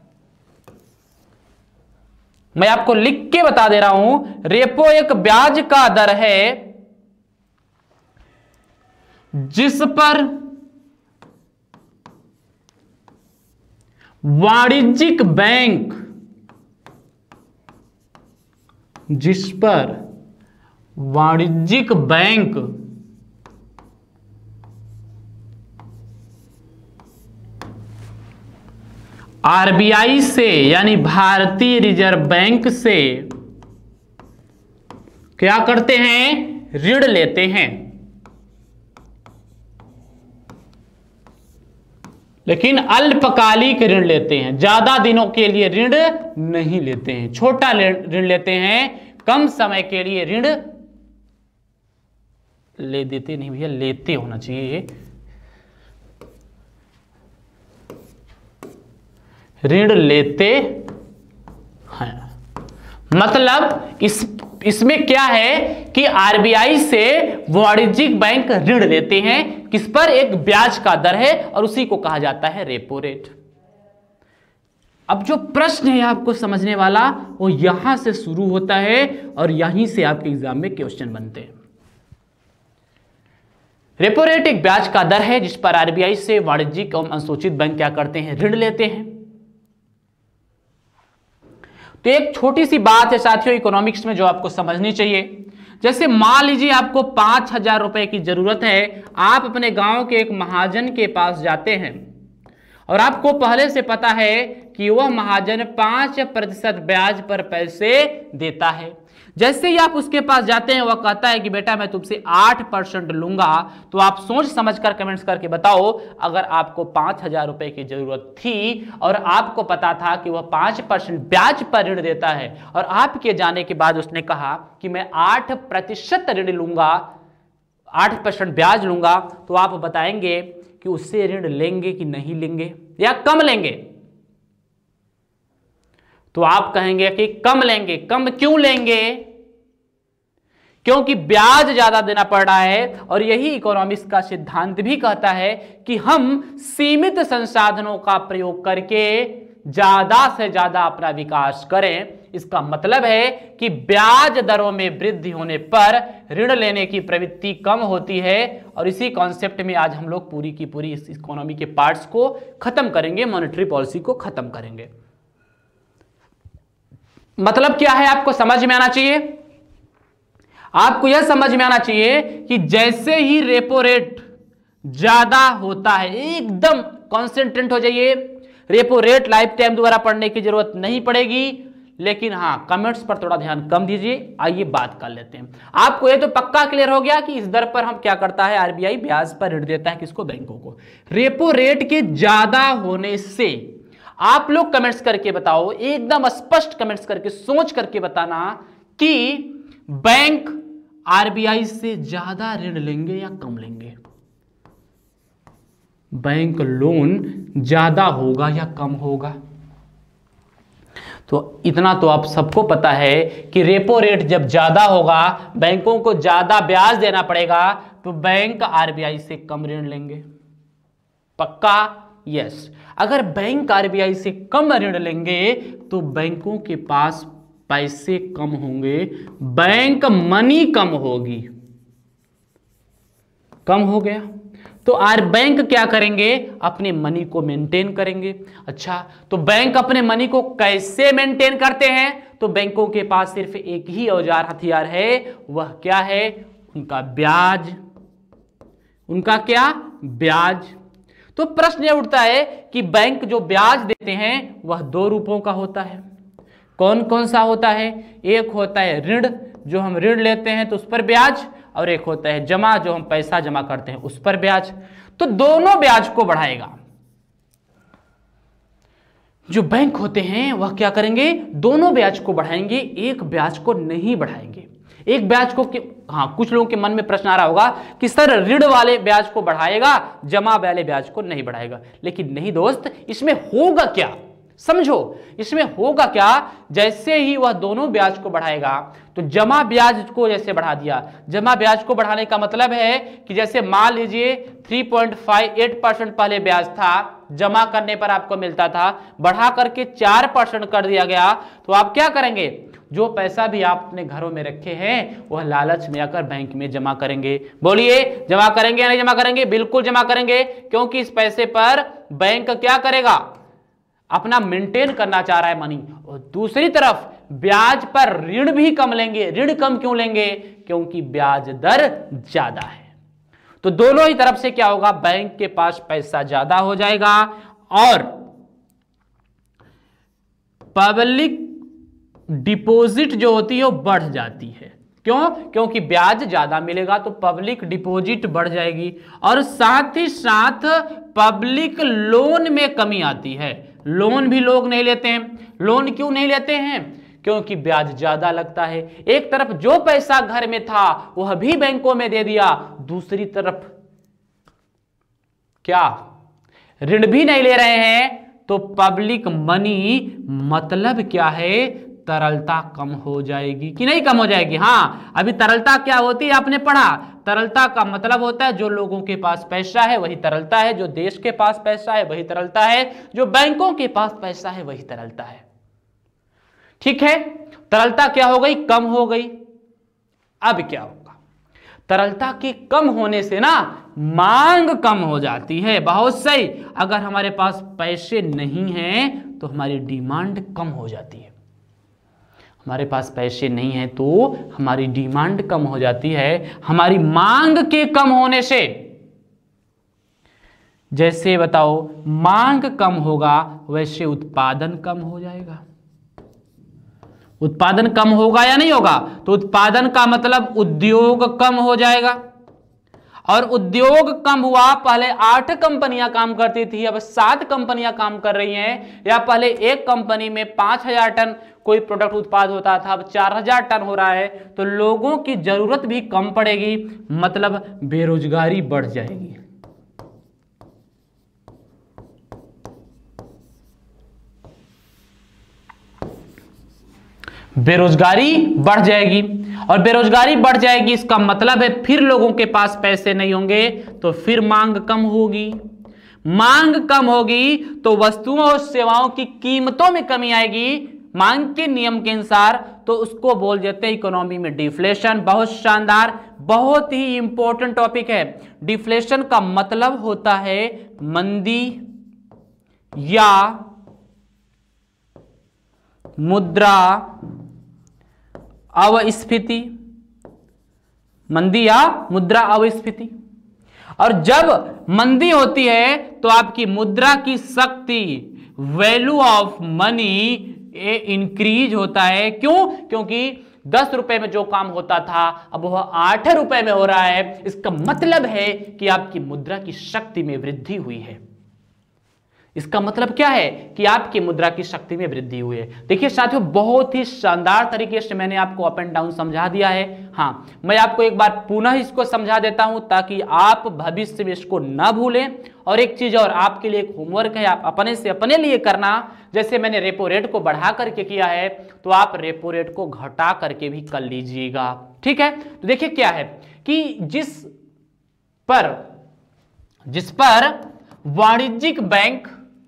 मैं आपको लिख के बता दे रहा हूं, रेपो एक ब्याज का दर है जिस पर वाणिज्यिक बैंक, जिस पर वाणिज्यिक बैंक आरबीआई से यानी भारतीय रिजर्व बैंक से क्या करते हैं, ऋण लेते हैं। लेकिन अल्पकालिक ऋण लेते हैं, ज्यादा दिनों के लिए ऋण नहीं लेते हैं, छोटा ऋण लेते हैं, कम समय के लिए ऋण ले देते नहीं भैया, लेते होना चाहिए, ऋण लेते हैं। मतलब इस इसमें क्या है कि आरबीआई से वाणिज्यिक बैंक ऋण लेते हैं, किस पर, एक ब्याज का दर है और उसी को कहा जाता है रेपो रेट। अब जो प्रश्न है आपको समझने वाला वो यहां से शुरू होता है और यहीं से आपके एग्जाम में क्वेश्चन बनते हैं। रेपो रेट एक ब्याज का दर है जिस पर आरबीआई से वाणिज्यिक एवं अनुसूचित बैंक क्या करते हैं, ऋण लेते हैं। तो एक छोटी सी बात है साथियों इकोनॉमिक्स में जो आपको समझनी चाहिए, जैसे मान लीजिए आपको पांच हजार रुपए की जरूरत है, आप अपने गांव के एक महाजन के पास जाते हैं और आपको पहले से पता है कि वह महाजन पांच प्रतिशत ब्याज पर पैसे देता है। जैसे ही आप उसके पास जाते हैं वह कहता है कि बेटा मैं तुमसे आठ परसेंट लूंगा, तो आप सोच समझकर कमेंट्स करके बताओ, अगर आपको पांच हजार रुपए की जरूरत थी और आपको पता था कि वह पांच परसेंट ब्याज पर ऋण देता है और आपके जाने के बाद उसने कहा कि मैं आठ प्रतिशत ऋण लूंगा, आठ परसेंट ब्याज लूंगा, तो आप बताएंगे कि उससे ऋण लेंगे कि नहीं लेंगे या कम लेंगे? तो आप कहेंगे कि कम लेंगे। कम क्यों लेंगे? क्योंकि ब्याज ज्यादा देना पड़ रहा है और यही इकोनॉमिक्स का सिद्धांत भी कहता है कि हम सीमित संसाधनों का प्रयोग करके ज्यादा से ज्यादा अपना विकास करें। इसका मतलब है कि ब्याज दरों में वृद्धि होने पर ऋण लेने की प्रवृत्ति कम होती है और इसी कॉन्सेप्ट में आज हम लोग पूरी की पूरी इस इकोनॉमी के पार्ट्स को खत्म करेंगे, मॉनेटरी पॉलिसी को खत्म करेंगे। मतलब क्या है आपको समझ में आना चाहिए। आपको यह समझ में आना चाहिए कि जैसे ही रेपो रेट ज्यादा होता है, एकदम कॉन्सेंट्रेट हो जाइए। रेपो रेट लाइफ टाइम दोबारा पढ़ने की जरूरत नहीं पड़ेगी, लेकिन हाँ कमेंट्स पर थोड़ा ध्यान कम दीजिए। आइए बात कर लेते हैं। आपको यह तो पक्का क्लियर हो गया कि इस दर पर हम क्या करता है, आरबीआई ब्याज पर ऋण देता है किसको, बैंकों को। रेपो रेट के ज्यादा होने से आप लोग कमेंट्स करके बताओ, एकदम स्पष्ट कमेंट्स करके सोच करके बताना कि बैंक आरबीआई से ज्यादा ऋण लेंगे या कम लेंगे। बैंक लोन ज्यादा होगा या कम होगा। तो इतना तो आप सबको पता है कि रेपो रेट जब ज्यादा होगा, बैंकों को ज्यादा ब्याज देना पड़ेगा, तो बैंक आरबीआई से कम ऋण लेंगे। पक्का? यस। अगर बैंक आरबीआई से कम ऋण लेंगे तो बैंकों के पास पैसे कम होंगे, बैंक मनी कम होगी। कम हो गया तो आर बैंक क्या करेंगे? अपने मनी को मेंटेन करेंगे। अच्छा, तो बैंक अपने मनी को कैसे मेंटेन करते हैं? तो बैंकों के पास सिर्फ एक ही औजार हथियार है, वह क्या है? उनका ब्याज। उनका क्या? ब्याज। तो प्रश्न यह उठता है कि बैंक जो ब्याज देते हैं वह दो रूपों का होता है। कौन कौन सा होता है? एक होता है ऋण, जो हम ऋण लेते हैं तो उस पर ब्याज, और एक होता है जमा, जो हम पैसा जमा करते हैं उस पर ब्याज। तो दोनों ब्याज को बढ़ाएगा। जो बैंक होते हैं वह क्या करेंगे? दोनों ब्याज को बढ़ाएंगे, एक ब्याज को नहीं बढ़ाएंगे। एक ब्याज को कि, हाँ, कुछ लोगों के मन में प्रश्न आ रहा होगा कि सर ऋण वाले ब्याज को बढ़ाएगा, जमा वाले ब्याज को नहीं बढ़ाएगा। लेकिन नहीं दोस्त, इसमें होगा क्या? समझो, इसमें होगा क्या? जैसे ही वह दोनों ब्याज को बढ़ाएगा तो जमा ब्याज को जैसे बढ़ा दिया। जमा ब्याज को बढ़ाने का मतलब है कि जैसे मान लीजिए तीन पॉइंट पाँच आठ परसेंट पहले ब्याज था, जमा करने पर आपको मिलता था, बढ़ा करके चार परसेंट कर दिया गया। तो आप क्या करेंगे? जो पैसा भी आप अपने घरों में रखे हैं वह लालच में आकर बैंक में जमा करेंगे। बोलिए, जमा करेंगे या नहीं जमा करेंगे? बिल्कुल जमा करेंगे, क्योंकि इस पैसे पर बैंक क्या करेगा? अपना मेंटेन करना चाह रहा है मनी। और दूसरी तरफ ब्याज पर ऋण भी कम लेंगे। ऋण कम क्यों लेंगे? क्योंकि ब्याज दर ज्यादा है। तो दोनों ही तरफ से क्या होगा? बैंक के पास पैसा ज्यादा हो जाएगा और पब्लिक डिपॉजिट जो होती है वो बढ़ जाती है। क्यों? क्योंकि ब्याज ज्यादा मिलेगा तो पब्लिक डिपॉजिट बढ़ जाएगी, और साथ ही साथ पब्लिक लोन में कमी आती है। लोन भी लोग नहीं लेते हैं। लोन क्यों नहीं लेते हैं? क्योंकि ब्याज ज्यादा लगता है। एक तरफ जो पैसा घर में था वह भी बैंकों में दे दिया, दूसरी तरफ क्या? ऋण भी नहीं ले रहे हैं, तो पब्लिक मनी मतलब क्या है? तरलता कम हो जाएगी कि नहीं कम हो जाएगी? हाँ, अभी तरलता क्या होती है आपने पढ़ा। तरलता का मतलब होता है जो लोगों के पास पैसा है वही तरलता है, जो देश के पास पैसा है वही तरलता है, जो बैंकों के पास पैसा है वही तरलता है। ठीक है, तरलता क्या हो गई? कम हो गई। अब क्या होगा? तरलता के कम होने से ना मांग कम हो जाती है। बहुत सही। अगर हमारे पास पैसे नहीं हैं तो हमारी डिमांड कम हो जाती है। हमारे पास पैसे नहीं है तो हमारी डिमांड कम हो जाती है। हमारी मांग के कम होने से, जैसे बताओ, मांग कम होगा वैसे उत्पादन कम हो जाएगा। उत्पादन कम होगा या नहीं होगा? तो उत्पादन का मतलब उद्योग कम हो जाएगा, और उद्योग कम हुआ। पहले आठ कंपनियां काम करती थी, अब सात कंपनियां काम कर रही हैं। या पहले एक कंपनी में पांच हजार टन कोई प्रोडक्ट उत्पाद होता था, अब चार हजार टन हो रहा है। तो लोगों की जरूरत भी कम पड़ेगी, मतलब बेरोजगारी बढ़ जाएगी। बेरोजगारी बढ़ जाएगी, और बेरोजगारी बढ़ जाएगी इसका मतलब है फिर लोगों के पास पैसे नहीं होंगे, तो फिर मांग कम होगी। मांग कम होगी तो वस्तुओं और सेवाओं की कीमतों में कमी आएगी मांग के नियम के अनुसार, तो उसको बोल देते हैं इकोनॉमी में डिफ्लेशन। बहुत शानदार, बहुत ही इंपॉर्टेंट टॉपिक है। डिफ्लेशन का मतलब होता है मंदी या मुद्रा अवस्फीति। मंदी या मुद्रा अवस्फीति। और जब मंदी होती है तो आपकी मुद्रा की शक्ति, वैल्यू ऑफ मनी इंक्रीज होता है। क्यों? क्योंकि दस रुपए में जो काम होता था अब वह आठ रुपए में हो रहा है। इसका मतलब है कि आपकी मुद्रा की शक्ति में वृद्धि हुई है। इसका मतलब क्या है कि आपकी मुद्रा की शक्ति में वृद्धि हुई है। देखिए साथियों, बहुत ही शानदार तरीके से मैंने आपको अप एंड डाउन समझा दिया है। हाँ, मैं आपको एक बार पुनः इसको समझा देता हूं ताकि आप भविष्य में इसको ना भूलें। और एक चीज और आपके लिए एक होमवर्क है, आप अपने से अपने लिए करना। जैसे मैंने रेपो रेट को बढ़ा करके किया है, तो आप रेपो रेट को घटा करके भी कर लीजिएगा। ठीक है, तो देखिए क्या है कि जिस पर जिस पर वाणिज्यिक बैंक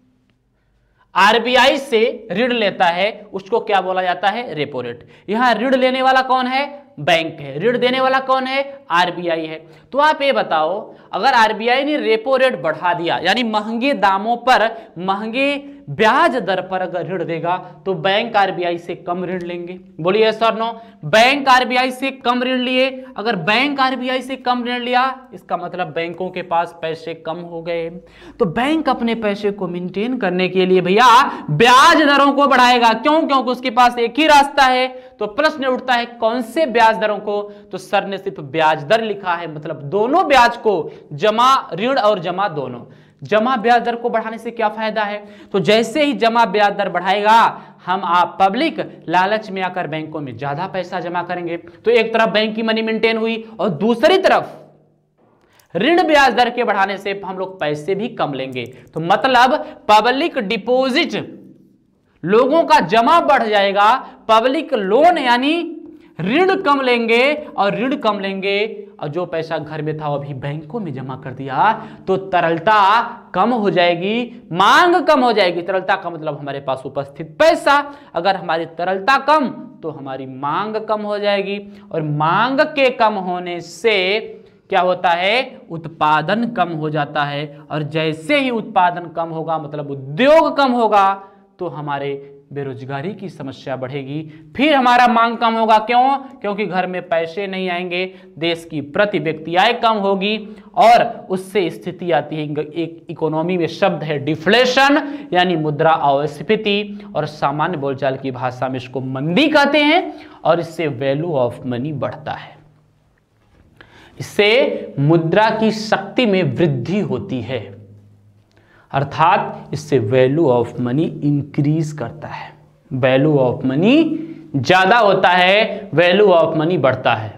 आरबीआई से ऋण लेता है उसको क्या बोला जाता है? Repo rate. यहां ऋण लेने वाला कौन है? बैंक है। ऋण देने वाला कौन है? आरबीआई है। तो आप ये बताओ, अगर आरबीआई ने रेपो रेट बढ़ा दिया, यानी महंगे दामों पर महंगे ब्याज दर पर अगर ऋण देगा, तो बैंक आरबीआई से कम ऋण लेंगे। बोलिए सर नो, बैंक आरबीआई से कम ऋण लिए। अगर बैंक आरबीआई से कम ऋण लिया, इसका मतलब बैंकों के पास पैसे कम हो गए। तो बैंक अपने पैसे को मेंटेन करने के लिए भैया ब्याज दरों को बढ़ाएगा। क्यों? क्योंकि उसके पास एक ही रास्ता है। तो प्रश्न उठता है कौन से ब्याज दरों को? तो सर ने सिर्फ ब्याज दर लिखा है, मतलब दोनों ब्याज को, जमा ऋण और जमा दोनों। जमा ब्याज दर को बढ़ाने से क्या फायदा है? तो जैसे ही जमा ब्याज दर बढ़ाएगा, हम आप पब्लिक लालच में आकर बैंकों में ज्यादा पैसा जमा करेंगे। तो एक तरफ बैंक की मनी मेंटेन हुई और दूसरी तरफ ऋण ब्याज दर के बढ़ाने से हम लोग पैसे भी कम लेंगे। तो मतलब पब्लिक डिपॉजिट, लोगों का जमा बढ़ जाएगा, पब्लिक लोन यानी ऋण कम लेंगे, और ऋण कम लेंगे और जो पैसा घर में था वो अभी बैंकों में जमा कर दिया, तो तरलता कम हो जाएगी, मांग कम हो जाएगी। तरलता का मतलब हमारे पास उपस्थित पैसा। अगर हमारी तरलता कम तो हमारी मांग कम हो जाएगी, और मांग के कम होने से क्या होता है? उत्पादन कम हो जाता है। और जैसे ही उत्पादन कम होगा, मतलब उद्योग कम होगा, तो हमारे बेरोजगारी की समस्या बढ़ेगी। फिर हमारा मांग कम होगा। क्यों? क्योंकि घर में पैसे नहीं आएंगे, देश की प्रति व्यक्ति आय कम होगी, और उससे स्थिति आती है, एक इकोनॉमी में शब्द है डिफ्लेशन, यानी मुद्रा अस्फीति, और सामान्य बोलचाल की भाषा में इसको मंदी कहते हैं। और इससे वैल्यू ऑफ मनी बढ़ता है, इससे मुद्रा की शक्ति में वृद्धि होती है, अर्थात इससे वैल्यू ऑफ मनी इंक्रीज करता है। वैल्यू ऑफ मनी ज्यादा होता है, वैल्यू ऑफ मनी बढ़ता है।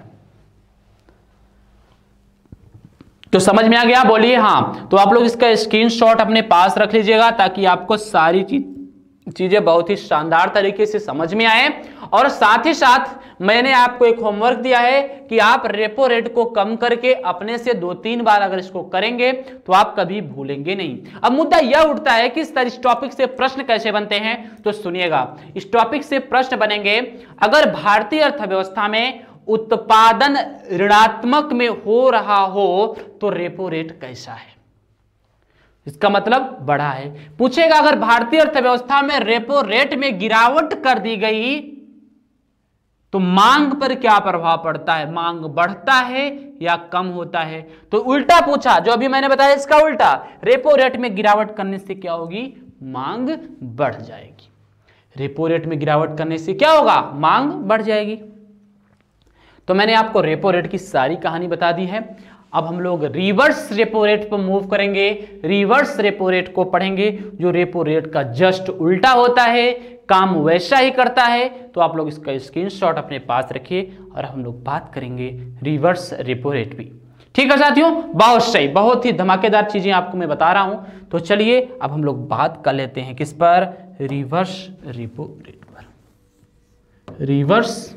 तो समझ में आ गया? बोलिए हाँ। तो आप लोग इसका स्क्रीनशॉट अपने पास रख लीजिएगा ताकि आपको सारी चीज चीजें बहुत ही शानदार तरीके से समझ में आए। और साथ ही साथ मैंने आपको एक होमवर्क दिया है कि आप रेपो रेट को कम करके अपने से दो तीन बार अगर इसको करेंगे तो आप कभी भूलेंगे नहीं। अब मुद्दा यह उठता है कि इस टॉपिक से प्रश्न कैसे बनते हैं, तो सुनिएगा। इस टॉपिक से प्रश्न बनेंगे, अगर भारतीय अर्थव्यवस्था में उत्पादन ऋणात्मक में हो रहा हो तो रेपो रेट कैसा है? इसका मतलब बढ़ा है। पूछेगा अगर भारतीय अर्थव्यवस्था में रेपो रेट में गिरावट कर दी गई तो मांग पर क्या प्रभाव पड़ता है? मांग बढ़ता है या कम होता है? तो उल्टा पूछा, जो अभी मैंने बताया इसका उल्टा, रेपो रेट में गिरावट करने से क्या होगी? मांग बढ़ जाएगी। रेपो रेट में गिरावट करने से क्या होगा? मांग बढ़ जाएगी। तो मैंने आपको रेपो रेट की सारी कहानी बता दी है। अब हम लोग रिवर्स रेपो रेट पर मूव करेंगे। रिवर्स रेपो रेट को पढ़ेंगे, जो रेपो रेट का जस्ट उल्टा होता है, काम वैसा ही करता है। तो आप लोग इसका स्क्रीनशॉट अपने पास रखिए और हम लोग बात करेंगे रिवर्स रेपो रेट भी। ठीक है साथियों, बहुत सही, बहुत ही धमाकेदार चीजें आपको मैं बता रहा हूं। तो चलिए अब हम लोग बात कर लेते हैं किस पर? रिवर्स रेपो रेट पर। Reverse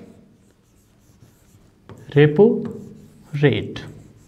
repo rate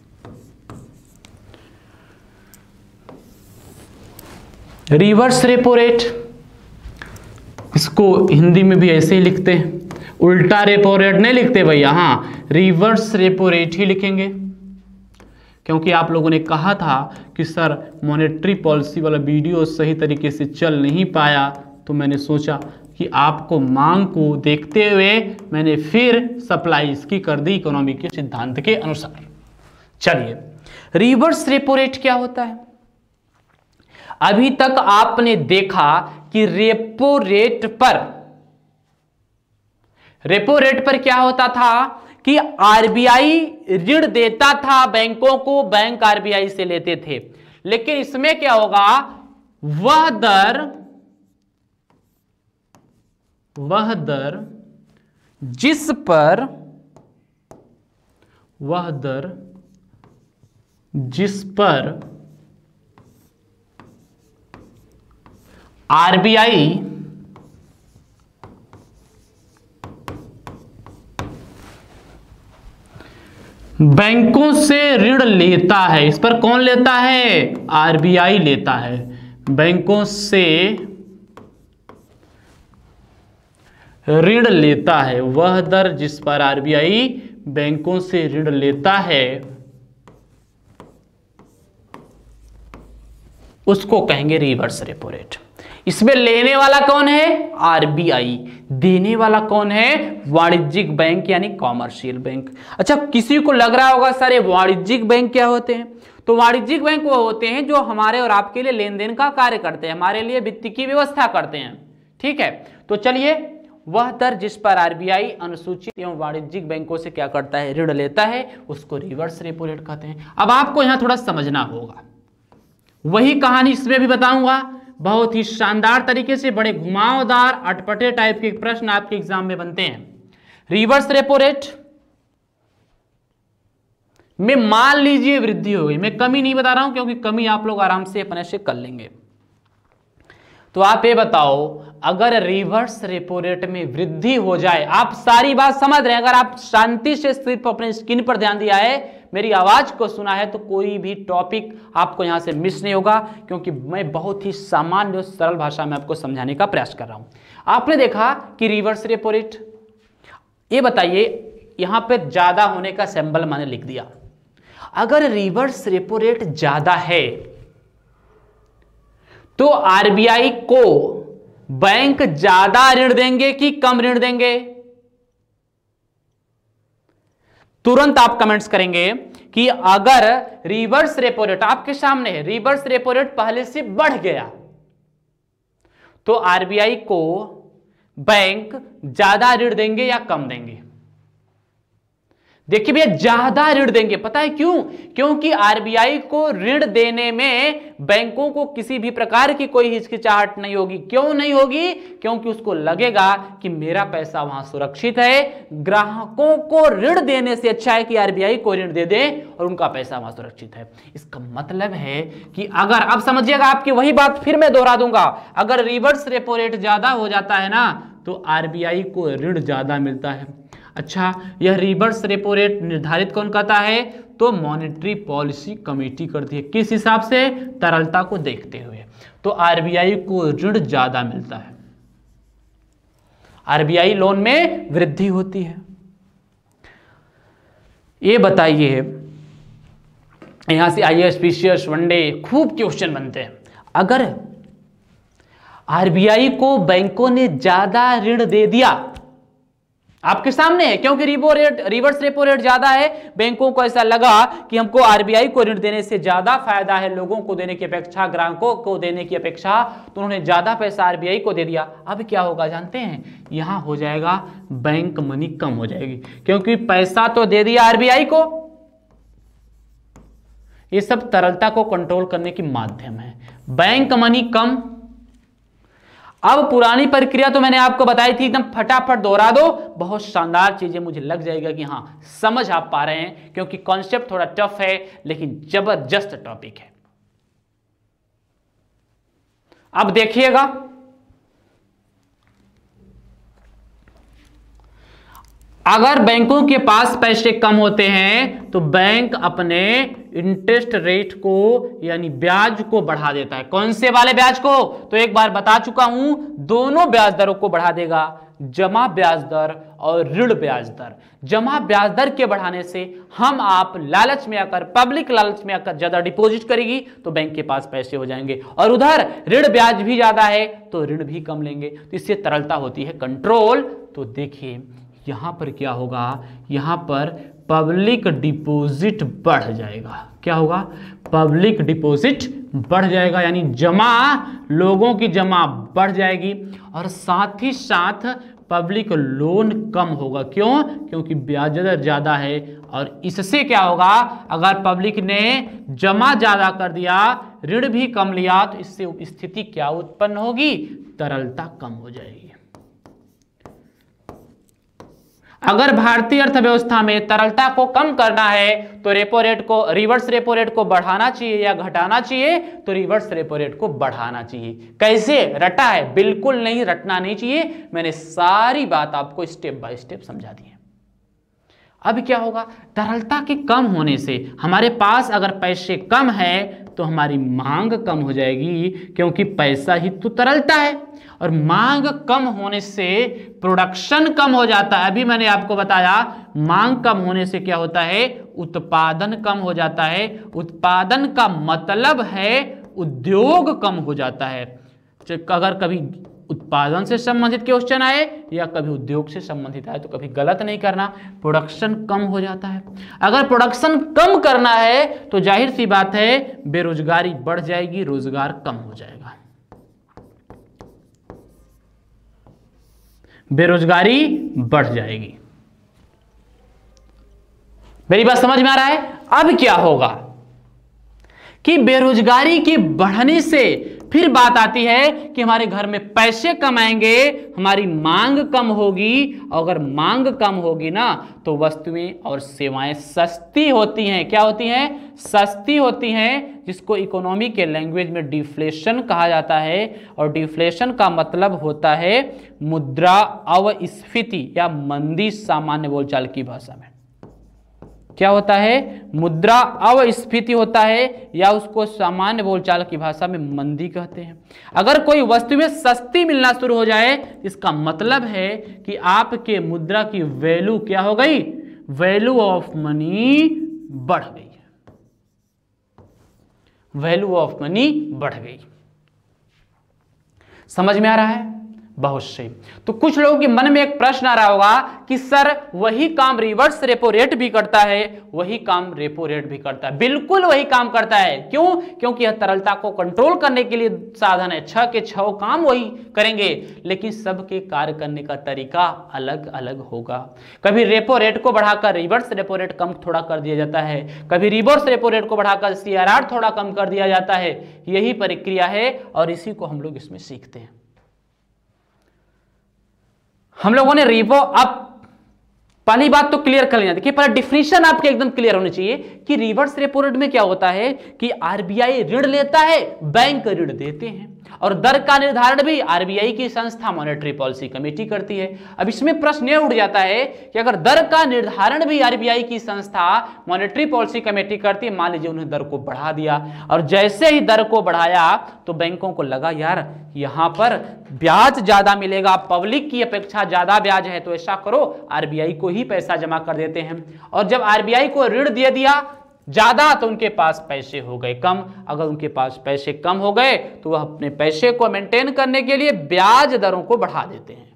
reverse repo rate, इसको हिंदी में भी ऐसे ही लिखते हैं, उल्टा रेपो रेट नहीं लिखते भैया, हाँ रिवर्स रेपो रेट ही लिखेंगे। क्योंकि आप लोगों ने कहा था कि सर मॉनेटरी पॉलिसी वाला वीडियो सही तरीके से चल नहीं पाया, तो मैंने सोचा कि आपको मांग को देखते हुए मैंने फिर सप्लाई इसकी कर दी इकोनॉमी के सिद्धांत के अनुसार। चलिए, रिवर्स रेपो रेट क्या होता है? अभी तक आपने देखा कि रेपो रेट पर रेपो रेट पर क्या होता था कि आरबीआई ऋण देता था बैंकों को, बैंक आरबीआई से लेते थे। लेकिन इसमें क्या होगा? वह दर वह दर जिस पर वह दर जिस पर आरबीआई बैंकों से ऋण लेता है, इस पर कौन लेता है? आरबीआई लेता है। बैंकों से ऋण लेता है, वह दर जिस पर आरबीआई बैंकों से ऋण लेता है उसको कहेंगे रिवर्स रेपो रेट। इसमें लेने वाला कौन है? आरबीआई। देने वाला कौन है? वाणिज्यिक बैंक यानी कॉमर्शियल बैंक। अच्छा, किसी को लग रहा होगा सर ये वाणिज्यिक बैंक क्या होते हैं? तो वाणिज्यिक बैंक वो होते हैं जो हमारे और आपके लिए लेन देन का कार्य करते हैं, हमारे लिए वित्त की व्यवस्था करते हैं। ठीक है, तो चलिए, वह दर जिस पर आरबीआई अनुसूचित एवं वाणिज्यिक बैंकों से क्या करता है? ऋण लेता है, उसको रिवर्स रेपो रेट कहते हैं। अब आपको यहां थोड़ा समझना होगा, वही कहानी इसमें भी बताऊंगा बहुत ही शानदार तरीके से। बड़े घुमावदार अटपटे टाइप के प्रश्न आपके एग्जाम में बनते हैं। रिवर्स रेपो रेट में मान लीजिए वृद्धि हो गई, मैं कमी नहीं बता रहा हूं क्योंकि कमी आप लोग आराम से अपने से कर लेंगे। तो आप ये बताओ, अगर रिवर्स रेपो रेट में वृद्धि हो जाए, आप सारी बात समझ रहे हैं, अगर आप शांति से सिर्फ अपने स्क्रीन पर ध्यान दिया है, मेरी आवाज को सुना है, तो कोई भी टॉपिक आपको यहां से मिस नहीं होगा, क्योंकि मैं बहुत ही सामान्य और सरल भाषा में आपको समझाने का प्रयास कर रहा हूं। आपने देखा कि रिवर्स रेपो रेट, ये बताइए, यहां पे ज्यादा होने का सिंबल मैंने लिख दिया। अगर रिवर्स रेपो रेट ज्यादा है तो आरबीआई को बैंक ज्यादा ऋण देंगे कि कम ऋण देंगे? तुरंत आप कमेंट्स करेंगे कि अगर रिवर्स रेपो रेट आपके सामने है, रिवर्स रेपो रेट पहले से बढ़ गया तो आरबीआई को बैंक ज्यादा ऋण देंगे या कम देंगे? देखिए भैया, ज्यादा ऋण देंगे। पता है क्यों? क्योंकि आरबीआई को ऋण देने में बैंकों को किसी भी प्रकार की कोई हिचकिचाहट नहीं होगी। क्यों नहीं होगी? क्योंकि उसको लगेगा कि मेरा पैसा वहां सुरक्षित है। ग्राहकों को ऋण देने से अच्छा है कि आरबीआई को ऋण दे दे और उनका पैसा वहां सुरक्षित है। इसका मतलब है कि अगर, अब समझिएगा, आपकी वही बात फिर मैं दोहरा दूंगा, अगर रिवर्स रेपो रेट ज्यादा हो जाता है ना तो आरबीआई को ऋण ज्यादा मिलता है। अच्छा, यह रिवर्स रेपो रेट निर्धारित कौन करता है? तो मॉनेटरी पॉलिसी कमेटी करती है। किस हिसाब से? तरलता को देखते हुए। तो आरबीआई को ऋण ज्यादा मिलता है, आरबीआई लोन में वृद्धि होती है। ये बताइए, यहां से आईएएस, पीसीएस, वनडे खूब क्वेश्चन बनते हैं। अगर आरबीआई को बैंकों ने ज्यादा ऋण दे दिया, आपके सामने है, क्योंकि repo rate, reverse repo rate ज्यादा है, बैंकों को ऐसा लगा कि हमको आरबीआई को ऋण देने से ज्यादा फायदा है लोगों को देने की अपेक्षा, ग्राहकों को देने की अपेक्षा, तो उन्होंने ज्यादा पैसा आरबीआई को दे दिया। अब क्या होगा जानते हैं? यहां हो जाएगा बैंक मनी कम हो जाएगी, क्योंकि पैसा तो दे दिया आरबीआई को। ये सब तरलता को कंट्रोल करने की माध्यम है। बैंक मनी कम। अब पुरानी प्रक्रिया तो मैंने आपको बताई थी, एकदम फटाफट दोहरा दो, बहुत शानदार चीजें मुझे लग जाएगा कि हां समझ आप पा रहे हैं, क्योंकि कॉन्सेप्ट थोड़ा टफ है लेकिन जबरदस्त टॉपिक है। अब देखिएगा, अगर बैंकों के पास पैसे कम होते हैं तो बैंक अपने इंटरेस्ट रेट को यानी ब्याज को बढ़ा देता है। कौन से वाले ब्याज को? तो एक बार बता चुका हूं, दोनों ब्याज दरों को बढ़ा देगा, जमा ब्याज दर और ऋण ब्याज दर। जमा ब्याज दर के बढ़ाने से हम आप लालच में आकर, पब्लिक लालच में आकर ज्यादा डिपॉजिट करेगी तो बैंक के पास पैसे हो जाएंगे, और उधर ऋण ब्याज भी ज्यादा है तो ऋण भी कम लेंगे, तो इससे तरलता होती है कंट्रोल। तो देखिए यहां पर क्या होगा, यहां पर पब्लिक डिपॉजिट बढ़ जाएगा। क्या होगा? पब्लिक डिपॉजिट बढ़ जाएगा, यानी जमा, लोगों की जमा बढ़ जाएगी, और साथ ही साथ पब्लिक लोन कम होगा। क्यों? क्योंकि ब्याज दर ज्यादा है और इससे क्या होगा, अगर पब्लिक ने जमा ज्यादा कर दिया, ऋण भी कम लिया, तो इससे स्थिति क्या उत्पन्न होगी, तरलता कम हो जाएगी। अगर भारतीय अर्थव्यवस्था में तरलता को कम करना है तो रेपो रेट को, रिवर्स रेपो रेट को बढ़ाना चाहिए या घटाना चाहिए, तो रिवर्स रेपो रेट को बढ़ाना चाहिए। कैसे रटा है? बिल्कुल नहीं, रटना नहीं चाहिए। मैंने सारी बात आपको स्टेप बाय स्टेप समझा दी है। अब क्या होगा, तरलता के कम होने से हमारे पास अगर पैसे कम है तो हमारी मांग कम हो जाएगी, क्योंकि पैसा ही तो तरलता है, और मांग कम होने से प्रोडक्शन कम हो जाता है। अभी मैंने आपको बताया मांग कम होने से क्या होता है, उत्पादन कम हो जाता है। उत्पादन का मतलब है उद्योग कम हो जाता है। अगर कभी उत्पादन से संबंधित क्वेश्चन आए या कभी उद्योग से संबंधित आए तो कभी गलत नहीं करना, प्रोडक्शन कम हो जाता है। अगर प्रोडक्शन कम करना है तो जाहिर सी बात है बेरोजगारी बढ़ जाएगी, रोजगार कम हो जाएगा, बेरोजगारी बढ़ जाएगी। मेरी बात समझ में आ रहा है? अब क्या होगा कि बेरोजगारी के बढ़ने से फिर बात आती है कि हमारे घर में पैसे कम आएंगे, हमारी मांग कम होगी, और अगर मांग कम होगी ना तो वस्तुएं और सेवाएं सस्ती होती हैं। क्या होती हैं? सस्ती होती हैं, जिसको इकोनॉमी के लैंग्वेज में डिफ्लेशन कहा जाता है। और डिफ्लेशन का मतलब होता है मुद्रा अवस्फीति या मंदी, सामान्य बोलचाल की भाषा में क्या होता है, मुद्रा अवस्फीति होता है, या उसको सामान्य बोलचाल की भाषा में मंदी कहते हैं। अगर कोई वस्तुएं सस्ती मिलना शुरू हो जाए, इसका मतलब है कि आपके मुद्रा की वैल्यू क्या हो गई, वैल्यू ऑफ मनी बढ़ गई, वैल्यू ऑफ मनी बढ़ गई। समझ में आ रहा है? बहुत सही। तो कुछ लोगों के मन में एक प्रश्न आ रहा होगा कि सर वही काम रिवर्स रेपो रेट भी करता है, वही काम रेपो रेट भी करता है। बिल्कुल वही काम करता है। क्यों? क्योंकि यह तरलता को कंट्रोल करने के लिए साधन है। छह के छह काम वही करेंगे, लेकिन सबके कार्य करने का तरीका अलग अलग होगा। कभी रेपो रेट को बढ़ाकर रिवर्स रेपो रेट कम थोड़ा कर दिया जाता है, कभी रिवर्स रेपो रेट को बढ़ाकर सीआरआर थोड़ा कम कर दिया जाता है। यही प्रक्रिया है और इसी को हम लोग इसमें सीखते हैं। हम लोगों ने रिपो, अब पहली बात तो क्लियर कर लेना, देखिए पहले डिफिनेशन आपके एकदम क्लियर होनी चाहिए कि रिवर्स रेपो रेट में क्या होता है कि आरबीआई ऋण लेता है, बैंक ऋण देते हैं, और दर का निर्धारण भी आरबीआई की संस्था मॉनेटरी पॉलिसी कमेटी करती है। अब इसमें प्रश्न यह उठ जाता है कि अगर दर का निर्धारण भी आरबीआई की संस्था मॉनेटरी पॉलिसी कमेटी करती है, मान लीजिए उन्हें दर को बढ़ा दिया, और जैसे ही दर को बढ़ाया तो बैंकों को लगा यार यहां पर ब्याज ज्यादा मिलेगा, पब्लिक की अपेक्षा ज्यादा ब्याज है, तो ऐसा करो आरबीआई को ही पैसा जमा कर देते हैं। और जब आरबीआई को ऋण दे दिया ज्यादा तो उनके पास पैसे हो गए कम। अगर उनके पास पैसे कम हो गए तो वह अपने पैसे को मेंटेन करने के लिए ब्याज दरों को बढ़ा देते हैं।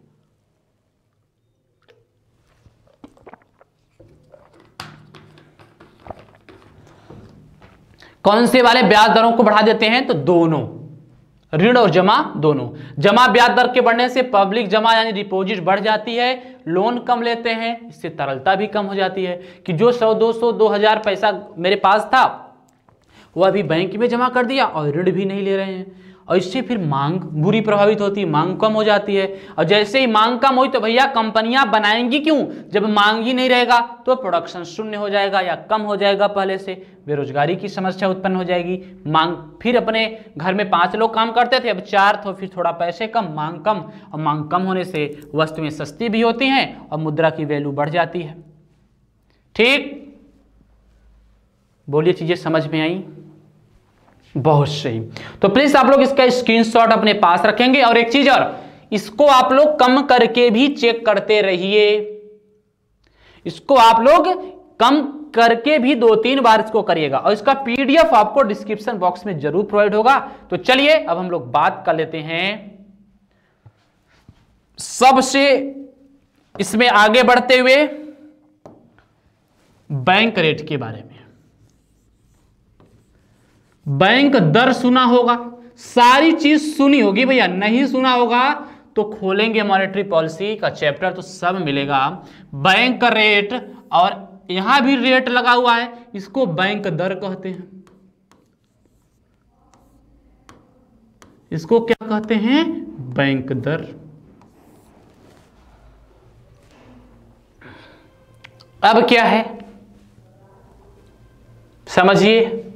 कौन से वाले ब्याज दरों को बढ़ा देते हैं? तो दोनों, ऋण और जमा दोनों। जमा ब्याज दर के बढ़ने से पब्लिक जमा यानी डिपॉजिट बढ़ जाती है, लोन कम लेते हैं, इससे तरलता भी कम हो जाती है कि जो सौ दो सौ दो हजार पैसा मेरे पास था वो अभी बैंक में जमा कर दिया और ऋण भी नहीं ले रहे हैं, और इससे फिर मांग बुरी प्रभावित होती है, मांग कम हो जाती है। और जैसे ही मांग कम हुई तो भैया कंपनियां बनाएंगी क्यों? जब मांग ही नहीं रहेगा तो प्रोडक्शन शून्य हो जाएगा या कम हो जाएगा, पहले से बेरोजगारी की समस्या उत्पन्न हो जाएगी। मांग फिर अपने घर में पांच लोग काम करते थे, अब चार, तो फिर थोड़ा पैसे कम, मांग कम, और मांग कम होने से वस्तुएं सस्ती भी होती हैं और मुद्रा की वैल्यू बढ़ जाती है। ठीक, बोलिए चीजें समझ में आई? बहुत सही। तो प्लीज आप लोग इसका स्क्रीनशॉट अपने पास रखेंगे, और एक चीज और, इसको आप लोग कम करके भी चेक करते रहिए। इसको आप लोग कम करके भी दो तीन बार इसको करिएगा, और इसका पीडीएफ आपको डिस्क्रिप्शन बॉक्स में जरूर प्रोवाइड होगा। तो चलिए अब हम लोग बात कर लेते हैं सबसे इसमें आगे बढ़ते हुए बैंक रेट के बारे में। बैंक दर सुना होगा, सारी चीज सुनी होगी भैया, नहीं सुना होगा तो खोलेंगे मॉनेटरी पॉलिसी का चैप्टर तो सब मिलेगा। बैंक रेट, और यहां भी रेट लगा हुआ है, इसको बैंक दर कहते हैं। इसको क्या कहते हैं? बैंक दर। अब क्या है समझिए।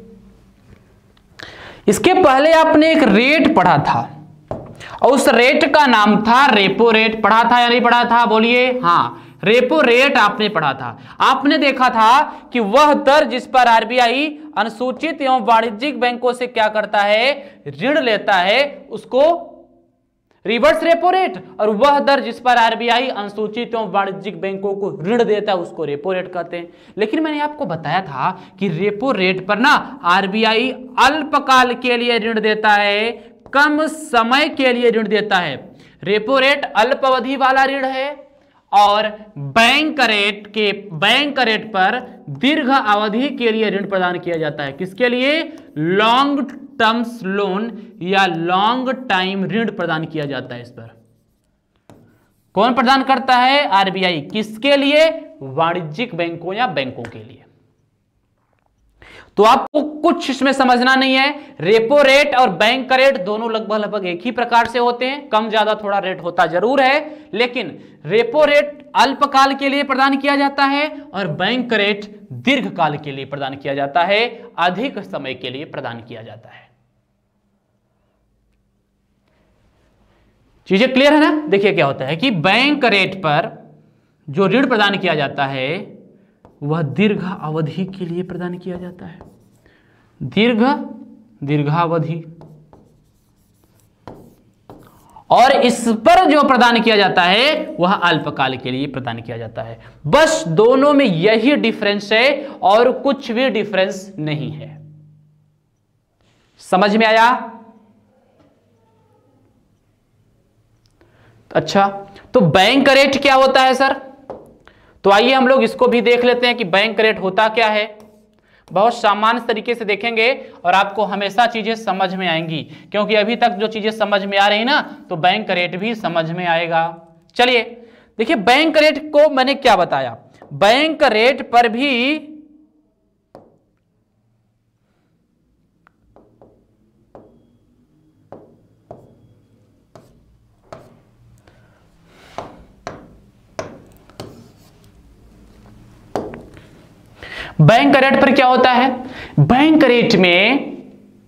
इसके पहले आपने एक रेट पढ़ा था और उस रेट का नाम था रेपो रेट। पढ़ा था या नहीं पढ़ा था? बोलिए। हाँ, रेपो रेट आपने पढ़ा था। आपने देखा था कि वह दर जिस पर आरबीआई अनुसूचित एवं वाणिज्यिक बैंकों से क्या करता है? ऋण लेता है, उसको रिवर्स रेपो रेट, और वह दर जिस पर आरबीआई अनुसूचित एवं वाणिज्यिक बैंकों को ऋण देता है उसको रेपो रेट कहते हैं। लेकिन मैंने आपको बताया था कि रेपो रेट पर ना आरबीआई अल्पकाल के लिए ऋण देता है, कम समय के लिए ऋण देता है। रेपो रेट अल्पावधि वाला ऋण है और बैंक रेट के बैंक रेट पर दीर्घ अवधि के लिए ऋण प्रदान किया जाता है। किसके लिए? लॉन्ग टर्म्स लोन या लॉन्ग टाइम ऋण प्रदान किया जाता है। इस पर कौन प्रदान करता है? आरबीआई। किसके लिए? वाणिज्यिक बैंकों या बैंकों के लिए। तो आपको कुछ इसमें समझना नहीं है। रेपो रेट और बैंक रेट दोनों लगभग लगभग एक ही प्रकार से होते हैं, कम ज्यादा थोड़ा रेट होता जरूर है, लेकिन रेपो रेट अल्पकाल के लिए प्रदान किया जाता है और बैंक रेट दीर्घकाल के लिए प्रदान किया जाता है, अधिक समय के लिए प्रदान किया जाता है। चीजें क्लियर है ना? देखिए क्या होता है कि बैंक रेट पर जो ऋण प्रदान किया जाता है वह दीर्घ अवधि के लिए प्रदान किया जाता है। दीर्घ दीर्घावधि, और इस पर जो प्रदान किया जाता है वह अल्पकाल के लिए प्रदान किया जाता है। बस दोनों में यही डिफरेंस है और कुछ भी डिफरेंस नहीं है। समझ में आया? अच्छा, तो बैंक रेट क्या होता है सर? तो आइए हम लोग इसको भी देख लेते हैं कि बैंक रेट होता क्या है। बहुत सामान्य तरीके से देखेंगे और आपको हमेशा चीजें समझ में आएंगी, क्योंकि अभी तक जो चीजें समझ में आ रही ना, तो बैंक रेट भी समझ में आएगा। चलिए देखिए, बैंक रेट को मैंने क्या बताया। बैंक रेट पर भी बैंक रेट पर क्या होता है? बैंक रेट में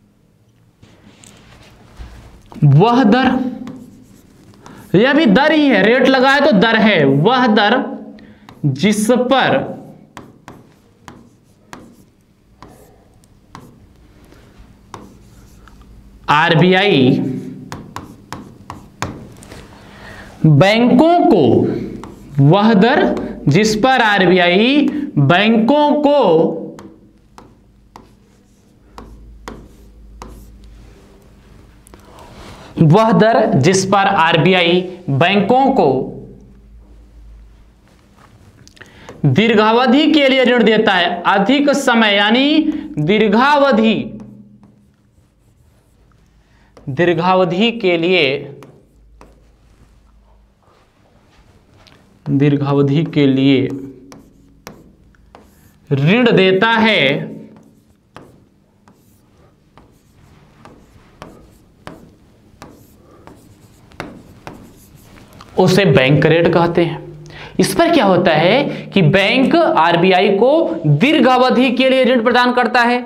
वह दर, यह भी दर ही है, रेट लगा है तो दर है, वह दर जिस पर आरबीआई बैंकों को, वह दर जिस पर आरबीआई बैंकों को वह दर जिस पर आरबीआई बैंकों को दीर्घावधि के लिए ऋण देता है, अधिक समय यानी दीर्घावधि दीर्घावधि के लिए दीर्घावधि के लिए ऋण देता है, उसे बैंक रेट कहते हैं। इस पर क्या होता है कि बैंक आरबीआई को दीर्घ अवधि के लिए ऋण प्रदान करता है।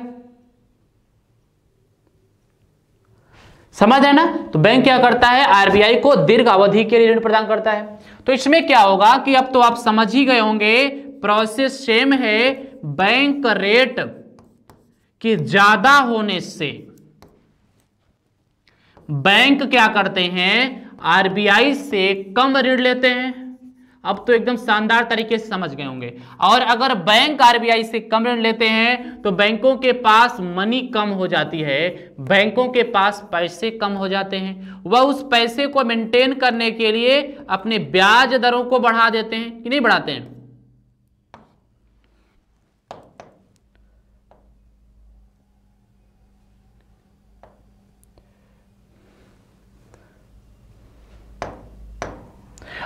समझ है ना? तो बैंक क्या करता है? आरबीआई को दीर्घ अवधि के लिए ऋण प्रदान करता है। तो इसमें क्या होगा कि अब तो आप समझ ही गए होंगे, प्रोसेस सेम है। बैंक रेट के ज्यादा होने से बैंक क्या करते हैं? आरबीआई से कम ऋण लेते हैं। अब तो एकदम शानदार तरीके से समझ गए होंगे। और अगर बैंक आरबीआई से कम ऋण लेते हैं तो बैंकों के पास मनी कम हो जाती है, बैंकों के पास पैसे कम हो जाते हैं। वह उस पैसे को मेंटेन करने के लिए अपने ब्याज दरों को बढ़ा देते हैं कि नहीं बढ़ाते हैं?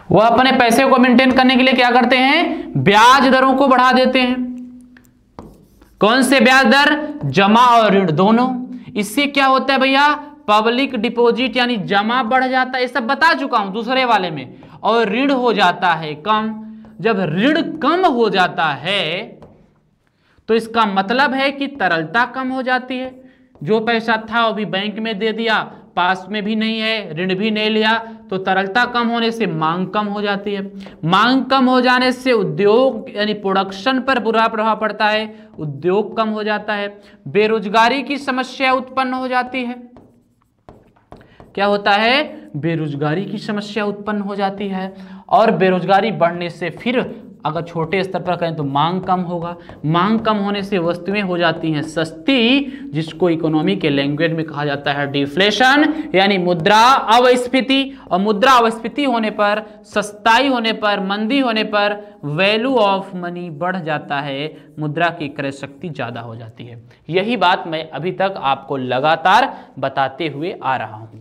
वह अपने पैसे को मेंटेन करने के लिए क्या करते हैं, ब्याज दरों को बढ़ा देते हैं। कौन से ब्याज दर, जमा और ऋण दोनों। इससे क्या होता है भैया, पब्लिक डिपॉजिट यानी जमा बढ़ जाता है, ये सब बता चुका हूं दूसरे वाले में, और ऋण हो जाता है कम। जब ऋण कम हो जाता है तो इसका मतलब है कि तरलता कम हो जाती है। जो पैसा था वो भी बैंक में दे दिया, पास में भी नहीं है, ऋण भी नहीं लिया, तो तरलता कम होने से मांग कम हो जाती है। मांग कम हो जाने से उद्योग यानी प्रोडक्शन पर बुरा प्रभाव पड़ता है, उद्योग कम हो जाता है, बेरोजगारी की समस्या उत्पन्न हो जाती है। क्या होता है, बेरोजगारी की समस्या उत्पन्न हो जाती है, और बेरोजगारी बढ़ने से फिर अगर छोटे स्तर पर कहें तो मांग कम होगा। मांग कम होने से वस्तुएं हो जाती हैं सस्ती, जिसको इकोनॉमी के लैंग्वेज में कहा जाता है डिफ्लेशन यानी मुद्रा अवस्फीति। और मुद्रा अवस्फीति होने पर, सस्ताई होने पर, मंदी होने पर वैल्यू ऑफ मनी बढ़ जाता है, मुद्रा की क्रय शक्ति ज्यादा हो जाती है। यही बात मैं अभी तक आपको लगातार बताते हुए आ रहा हूं।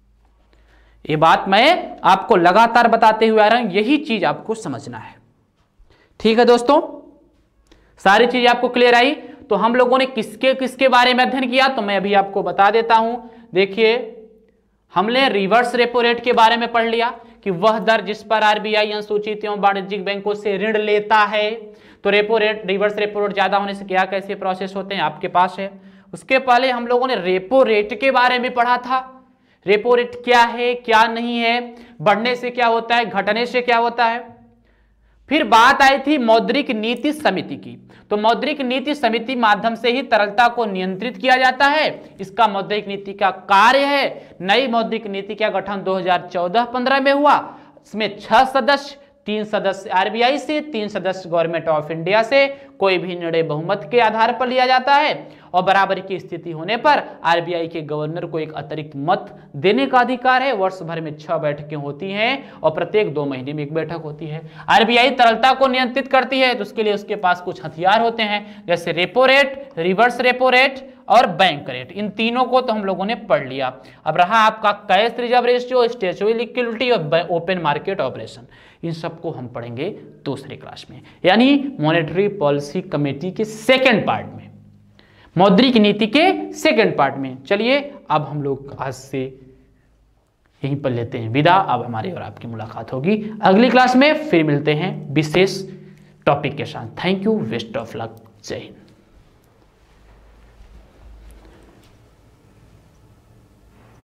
ये बात मैं आपको लगातार बताते हुए आ रहा हूं, यही चीज आपको समझना है। ठीक है दोस्तों, सारी चीज आपको क्लियर आई। तो हम लोगों ने किसके किसके बारे में अध्ययन किया, तो मैं अभी आपको बता देता हूं। देखिए, हमने रिवर्स रेपो रेट के बारे में पढ़ लिया कि वह दर जिस पर आरबीआई अनुसूचित एवं वाणिज्यिक बैंकों से ऋण लेता है। तो repo rate, reverse repo rate ज्यादा होने से क्या कैसे प्रोसेस होते हैं आपके पास है। उसके पहले हम लोगों ने रेपो रेट के बारे में पढ़ा था। रेपो रेट क्या है, क्या नहीं है, बढ़ने से क्या होता है, घटने से क्या होता है। फिर बात आई थी मौद्रिक नीति समिति की। तो मौद्रिक नीति समिति माध्यम से ही तरलता को नियंत्रित किया जाता है, इसका मौद्रिक नीति का कार्य है। नई मौद्रिक नीति का गठन दो हज़ार चौदह पंद्रह में हुआ। इसमें छह सदस्य, तीन सदस्य आरबीआई से, तीन सदस्य गवर्नमेंट ऑफ इंडिया से। कोई भी निर्णय बहुमत के आधार पर लिया जाता है, और बराबरी की स्थिति होने पर आरबीआई के गवर्नर को एक अतिरिक्त मत देने का अधिकार है। वर्ष भर में छह बैठकें होती हैं, और प्रत्येक दो महीने में एक बैठक होती है। आरबीआई तरलता को नियंत्रित करती है, तो उसके लिए उसके पास कुछ हथियार होते हैं, जैसे repo rate, reverse repo rate और बैंक रेट। इन तीनों को तो हम लोगों ने पढ़ लिया। अब रहा आपका cash reserve ratio, statutory liquidity और ओपन मार्केट ऑपरेशन। इन सबको हम पढ़ेंगे दूसरे क्लास में, यानी मॉनेटरी पॉलिसी कमेटी के सेकेंड पार्ट में, मौद्रिक नीति के सेकेंड पार्ट में। चलिए अब हम लोग आज से यहीं पर लेते हैं विदा। अब हमारी और आपकी मुलाकात होगी अगली क्लास में, फिर मिलते हैं विशेष टॉपिक के साथ। Thank you, best of luck, जय हिंद।